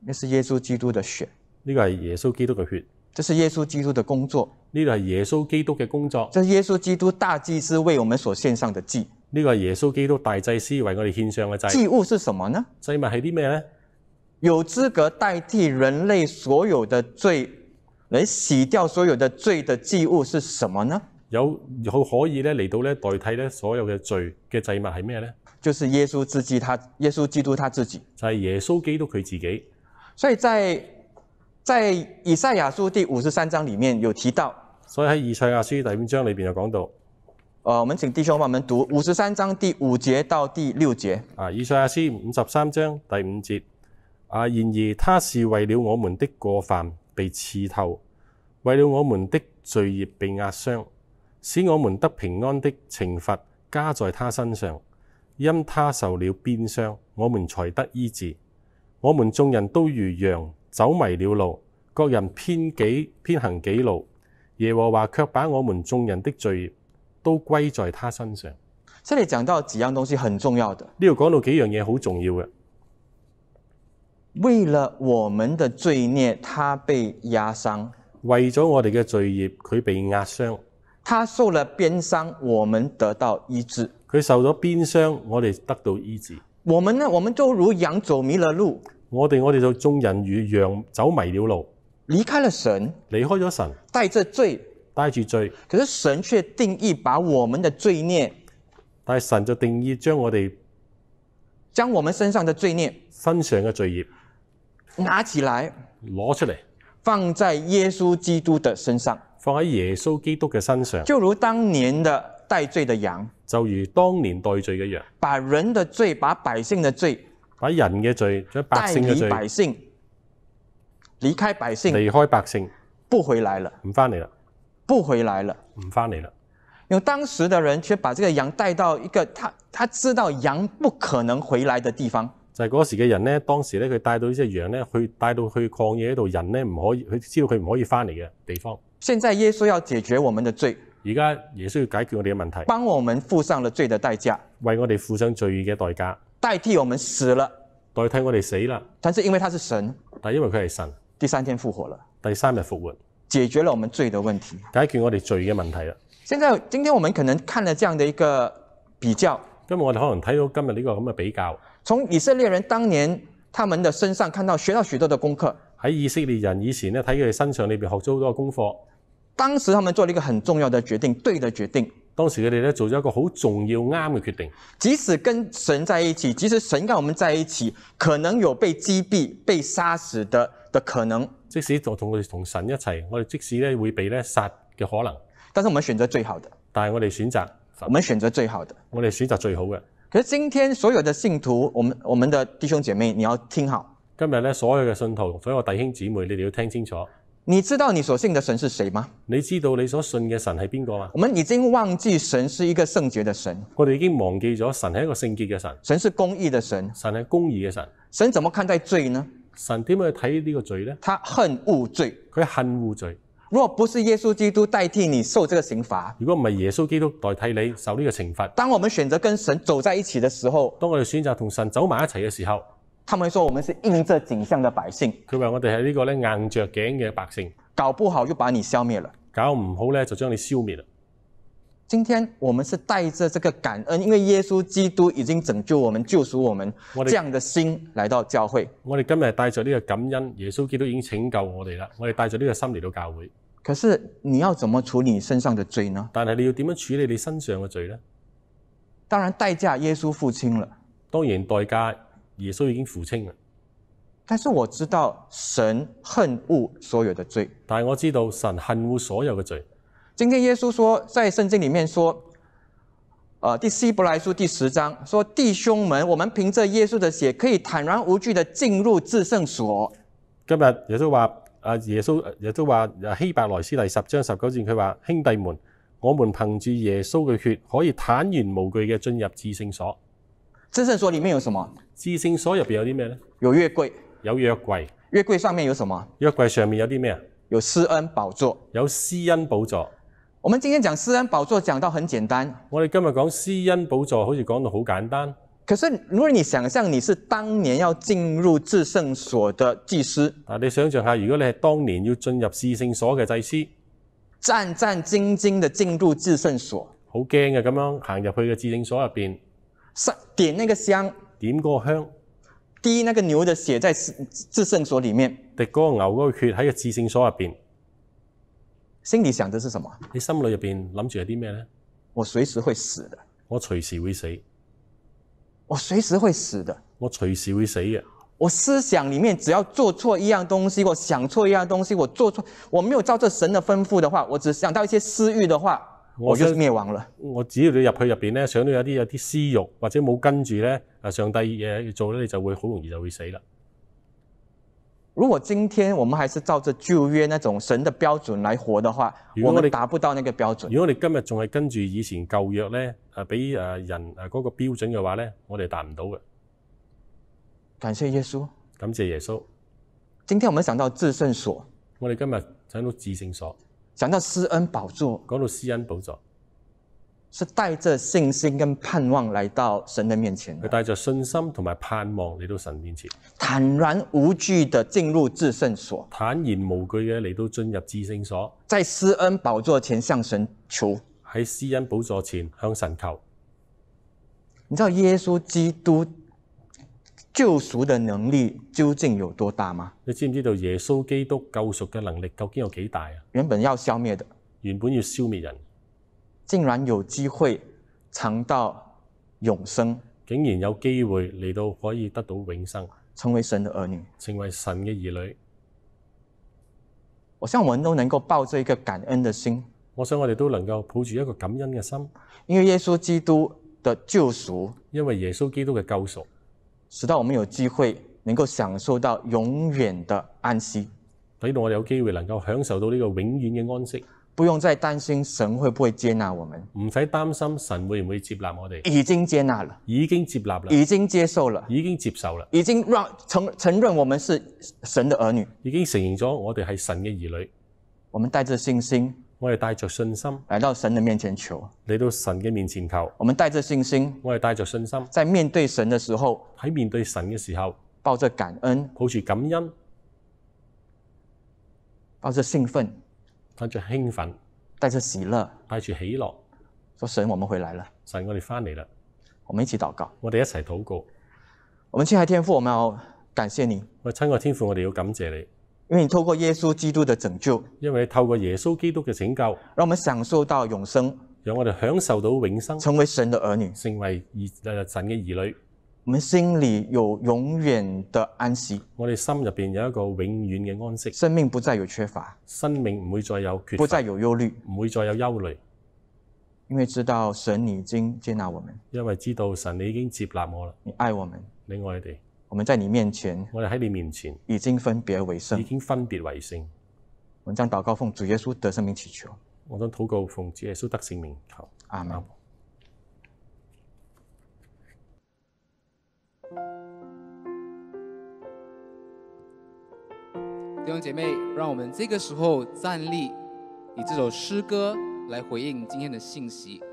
那是耶稣基督的血， 呢個係耶穌基督嘅血， 这是耶稣基督的工作， 呢度係耶穌基督嘅工作， 这是耶稣基督大祭司为我们所献上的祭。 呢個係耶穌基督大祭司為我哋獻上嘅祭。 祭物是什么呢？ 祭物係啲咩呢？ 有资格代替人类所有的罪，来洗掉所有的罪的祭物是什么呢？ 有可以咧嚟到咧代替咧所有嘅罪嘅祭物係咩呢？ 就是耶稣基督他自己。 就係耶穌基督佢自己。 所以在以赛亚书第53章里面有提到， 所以喺以賽亞書第5章裏邊有講到。 我們請弟兄幫我們讀53章第5節到第6節。 以賽亞書53章第5節。然而他是為了我們的過犯被刺透，為了我們的罪孽被壓傷，使我們得平安的懲罰加在他身上。因他受了鞭傷，我們才得醫治。我們眾人都如羊走迷了路，各人偏行己路。耶和華卻把我們眾人的罪孽都歸在他身上。 這裡講到幾樣東西很重要的。 呢度講到幾樣嘢好重要嘅。 為了我們的罪孽，他被壓傷。 為咗我哋嘅罪孽，佢被壓傷。 他受了鞭傷，我們得到醫治。 佢受咗鞭傷，我哋得到醫治。 我們呢？我們都如羊走迷了路。 我哋就眾人如羊走迷了路， 離開了神， 離開咗神， 帶着罪。 帶住罪， 可是神卻定義把我們的罪孽， 但係神就定義將我們身上的罪孽， 身上嘅罪孽拿起來， 攞出嚟， 放在耶穌基督的身上， 放喺耶穌基督嘅身上， 就如當年的帶罪的羊， 就如當年帶罪嘅羊， 把人的罪，把百姓的罪， 把人嘅罪，將百姓嘅罪， 代理百姓，離開百姓， 離開百姓， 不回來了， 唔返嚟啦。 不回來了， 唔返嚟啦。 因為當時的人卻把這個羊帶到一個他知道羊不可能回來的地方。 就係嗰時嘅人呢，當時咧佢帶到呢隻羊咧，帶到去曠野嗰度，人咧唔可以，佢知道佢唔可以返嚟嘅地方。 現在耶穌要解決我們的罪， 而家耶穌要解決我哋嘅問題， 幫我們付上了罪的代價， 為我哋付上罪嘅代價， 代替我們死了， 代替我哋死啦。 但是因為他是神， 但因為佢係神， 第3天復活了， 第3日復活。 解決了我們罪的問題， 解決我哋罪嘅問題啦。 今天我們可能看了這樣的一個比較， 今日我哋可能睇到今日呢個咁嘅比較。 從以色列人當年他們的身上學到許多的功課。 喺以色列人以前咧睇佢哋身上裏邊學咗好多功課。 當時他們做了一個很重要的決定，對的決定。 當時佢哋咧做咗一個好重要啱嘅決定。 即使跟神在一起，即使神跟我們在一起，可能有被擊斃、被殺死的可能。 即使我哋同神一齊，我哋即使咧會被咧殺嘅可能， 但是我們選擇最好的。 但係我哋選擇神， 我們選擇最好的。 我哋選擇最好嘅。 可是今天所有的信徒，我們的弟兄姐妹，你要聽好。 今日咧所有嘅信徒，所有弟兄姊妹，你哋要聽清楚。 你知道你所信的神是誰嗎？ 你知道你所信嘅神係邊個嗎？ 我們已經忘記神是一個聖潔的神。 我哋已經忘記咗神係一個聖潔嘅神。 神是公義的神。 神係公義嘅神。 神怎麼看待罪呢？ 神點樣去睇呢個罪呢？ 他恨惡罪。 佢恨惡罪。 若不是耶穌基督代替你受這個刑罰， 如果唔係耶穌基督代替你受呢個懲罰， 當我們選擇跟神走在一起的時候， 當我哋選擇同神走埋一齊嘅時候， 他們說我們是硬着頸項的百姓。 佢話我哋係呢個咧硬着頸嘅百姓， 搞不好就把你消滅了。 搞唔好咧就將你消滅啦。 今天我們是帶着這個感恩，因為耶穌基督已經拯救我們、救贖我們，這樣的心來到教會。 我哋今日帶着呢個感恩，耶穌基督已經拯救我哋啦。我哋帶着呢個心嚟到教會。 可是你要怎麼處理你身上的罪呢？ 但係你要點樣處理你身上嘅罪呢？ 當然代價耶穌付清了。 當然代價耶穌已經付清啦。 但是我知道神恨惡所有的罪。 但係我知道神恨惡所有嘅罪。 今天耶穌說，在聖經裡面說，第希伯來書第10章說，弟兄們，我們憑着耶穌的血，可以坦然無懼地進入至聖所。 今日耶穌話。耶穌話希伯來書第10章19節，佢話兄弟們，我們憑住耶穌嘅血，可以坦然無懼嘅進入至聖所。 至聖所裡面有什麼？ 至聖所入邊有啲咩呢？ 有約櫃。 有約櫃。 約櫃上面有什麼？ 約櫃上面有啲咩啊？ 有施恩寶座。 有施恩寶座。 我們今天講施恩寶座講到很簡單。 我哋今日講施恩寶座，好似講到好簡單。 可是如果你想象你是当年要進入至聖所的祭司， 但你想象下，如果你係當年要進入至聖所嘅祭司， 戰戰兢兢的進入至聖所， 好驚嘅咁樣行入去嘅至聖所入邊， 點那個香， 點嗰個香， 滴那個牛的血在至聖所裡面， 滴嗰個牛嗰個血喺個至聖所入邊， 心裡想的是什麼？ 你心裏入邊諗住係啲咩呢？ 我隨時會死的， 我隨時會死， 我隨時會死的， 我隨時會死嘅。 我思想裡面只要做錯一樣東西，我想錯一樣東西，我做錯，我沒有照着神的吩咐的話，我只想到一些私欲的話，我就滅亡了。 我只要你入去入邊咧，想到有啲私欲，或者冇跟住咧，上帝嘢要做咧，你就會好容易就會死啦。 如果今天我們還是照着舊約那種神的標準來活的話，我們達不到那個標準。 如果你今日仲係跟住以前舊約咧，俾人嗰個標準嘅話咧，我哋達唔到嘅。 感謝耶穌， 感謝耶穌。 今天我們想到至聖所， 我哋今日想到至聖所， 想到施恩寶座， 講到施恩寶座， 是帶着信心跟盼望來到神的面前的。 佢帶着信心同埋盼望嚟到神面前， 坦然無懼的進入至聖所， 坦然無懼嘅嚟到進入至聖所， 在施恩寶座前向神求， 喺施恩寶座前向神求。 你知道耶穌基督救贖的能力究竟有多大嗎？ 你知唔知道耶穌基督救贖嘅能力究竟有幾大啊？ 原本要消滅的， 原本要消滅人， 竟然有機會嘗到永生， 竟然有機會嚟到可以得到永生， 成為神的兒女， 成為神嘅兒女。 我想我們都能夠抱着一個感恩的心， 我想我哋都能夠抱住一個感恩嘅心， 因為耶穌基督的救贖， 因為耶穌基督嘅救贖， 使到我們有機會能夠享受到永遠的安息， 使到我哋有機會能夠享受到呢個永遠嘅安息， 不用再擔心神會不會接納我們， 唔使擔心神會唔會接納我哋， 已經接納了， 已經接納啦， 已經接受了， 已經接受啦， 已經承認我們是神的兒女， 已經承認咗我哋係神嘅兒女。 我們帶着信心， 我哋帶着信心來到神的面前求， 嚟到神嘅面前求。 我們帶着信心， 我哋帶着信心， 在面對神的時候， 喺面對神嘅時候， 抱着感恩， 抱住感恩， 抱着興奮， 帶着興奮， 帶着喜樂， 帶住喜樂， 說神，我們回來了， 神，我哋翻嚟啦， 我們一起禱告， 我哋一齊禱告。 我們親愛天父，我們要感謝你， 我親愛天父，我哋要感謝你， 因為你透過耶穌基督的拯救， 因為你透過耶穌基督嘅拯救， 讓我們享受到永生， 讓我哋享受到永生， 成為神的兒女， 成為神嘅兒女。 我們心裡有永遠的安息， 我哋心入邊有一個永遠嘅安息， 生命不再有缺乏， 生命唔會再有缺乏， 不再有憂慮， 唔會再有憂慮， 因為知道神你已經接納我們， 因為知道神你已經接納我啦， 你愛我們， 你愛我哋， 我們在你面前， 我哋喺你面前已經分別為聖， 已經分別為聖。 我們將禱告奉主耶穌得聖名祈求， 我想禱告奉主耶穌得聖名求， 阿們。 弟兄姐妹，让我们这个时候站立，以这首诗歌来回应今天的信息。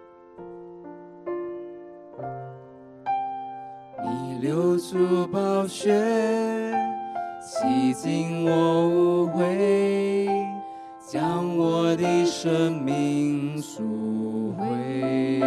你流出宝血，洗净我污秽，将我的生命赎回。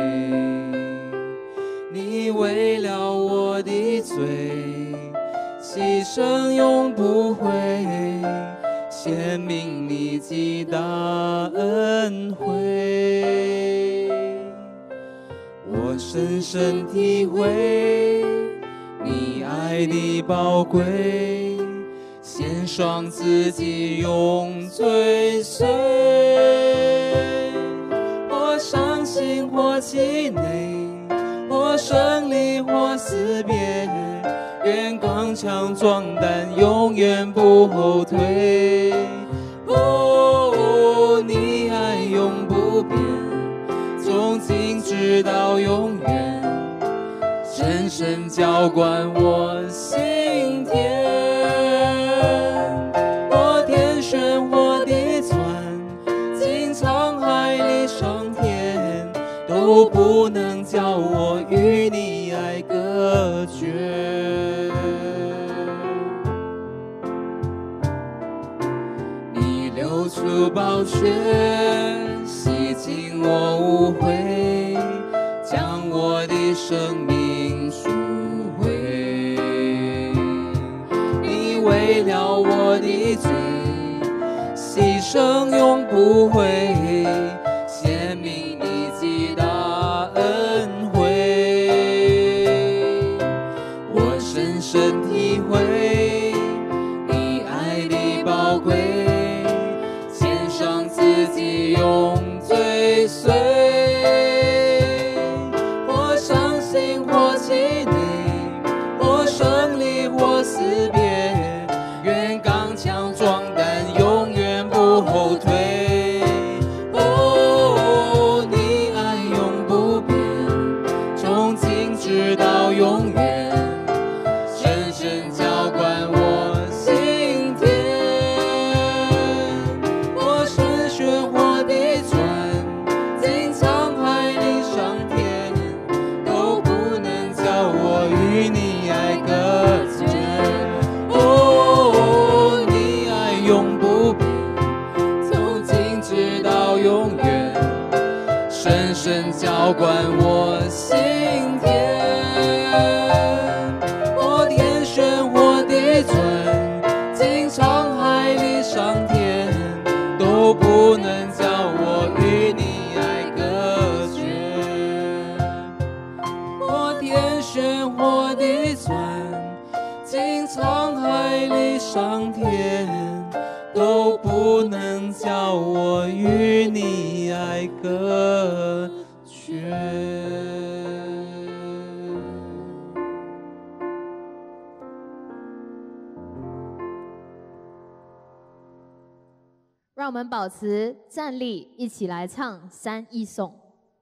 你为了我的罪，牺牲永不悔，显明你极大恩惠。我深深体会你爱的宝贵，献上自己永追随。或伤心或气馁，或胜利或死别，愿刚强壮胆，永远不后退。哦，你爱永不变，从今直到永远，深深浇灌我心田。我天旋或地窜，进沧海里上天，都不不能叫我与你爱隔绝。你流出宝血，洗净我污秽，将我的生命赎回。你为了我的罪，牺牲永不悔，显明你极大恩惠。我深深体会你爱的宝贵，献上自己永追随。或伤心或气馁，或胜利或死别，愿刚强壮胆，永远不后退。哦，你爱永不变，从今直到永远，深深浇灌我心田。我是漩涡的船，经沧海里上天，都不能叫我与你爱隔绝。哦，你爱永不变，从今直到永远，深深浇灌我心田。我天漩涡的船，经沧海里上天，都不能叫我与你爱隔绝。我天漩涡的船，经沧海里上天，都不能叫我与你爱隔绝。 让我们保持站立，一起来唱三一颂。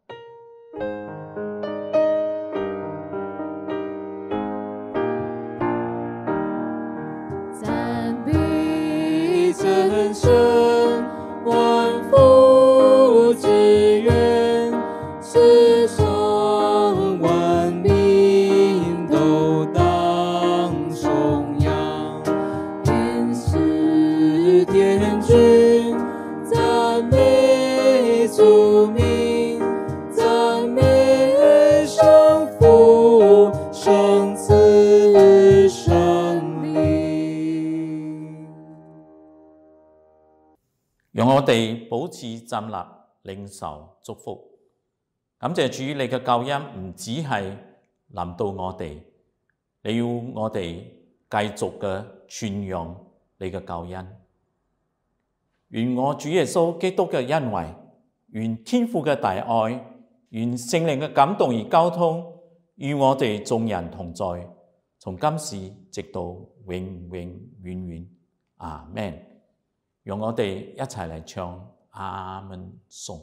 赞美真神，万福之源，世上万民都当颂扬，天使天君赞美主名，赞美圣父、圣子、圣灵。 讓我哋保持站立，領受祝福。感謝主，你嘅救恩唔只係臨到我哋，你要我哋繼續嘅傳揚你嘅救恩。願我主耶穌基督嘅恩惠，願天父嘅大愛，願聖靈嘅感動而交通，與我哋眾人同在，從今時直到永永遠遠。阿們。讓我哋一齊嚟唱阿門頌。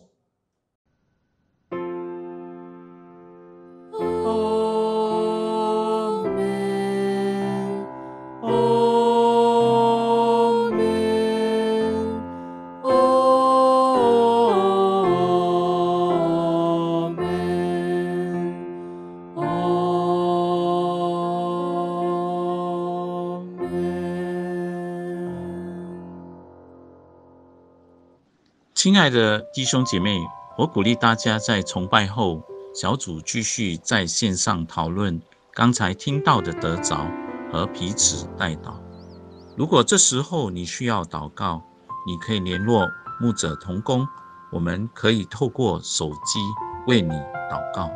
亲爱的弟兄姐妹，我鼓励大家在崇拜后，小组继续在线上讨论刚才听到的得着和彼此代祷。如果这时候你需要祷告，你可以联络牧者同工，我们可以透过手机为你祷告。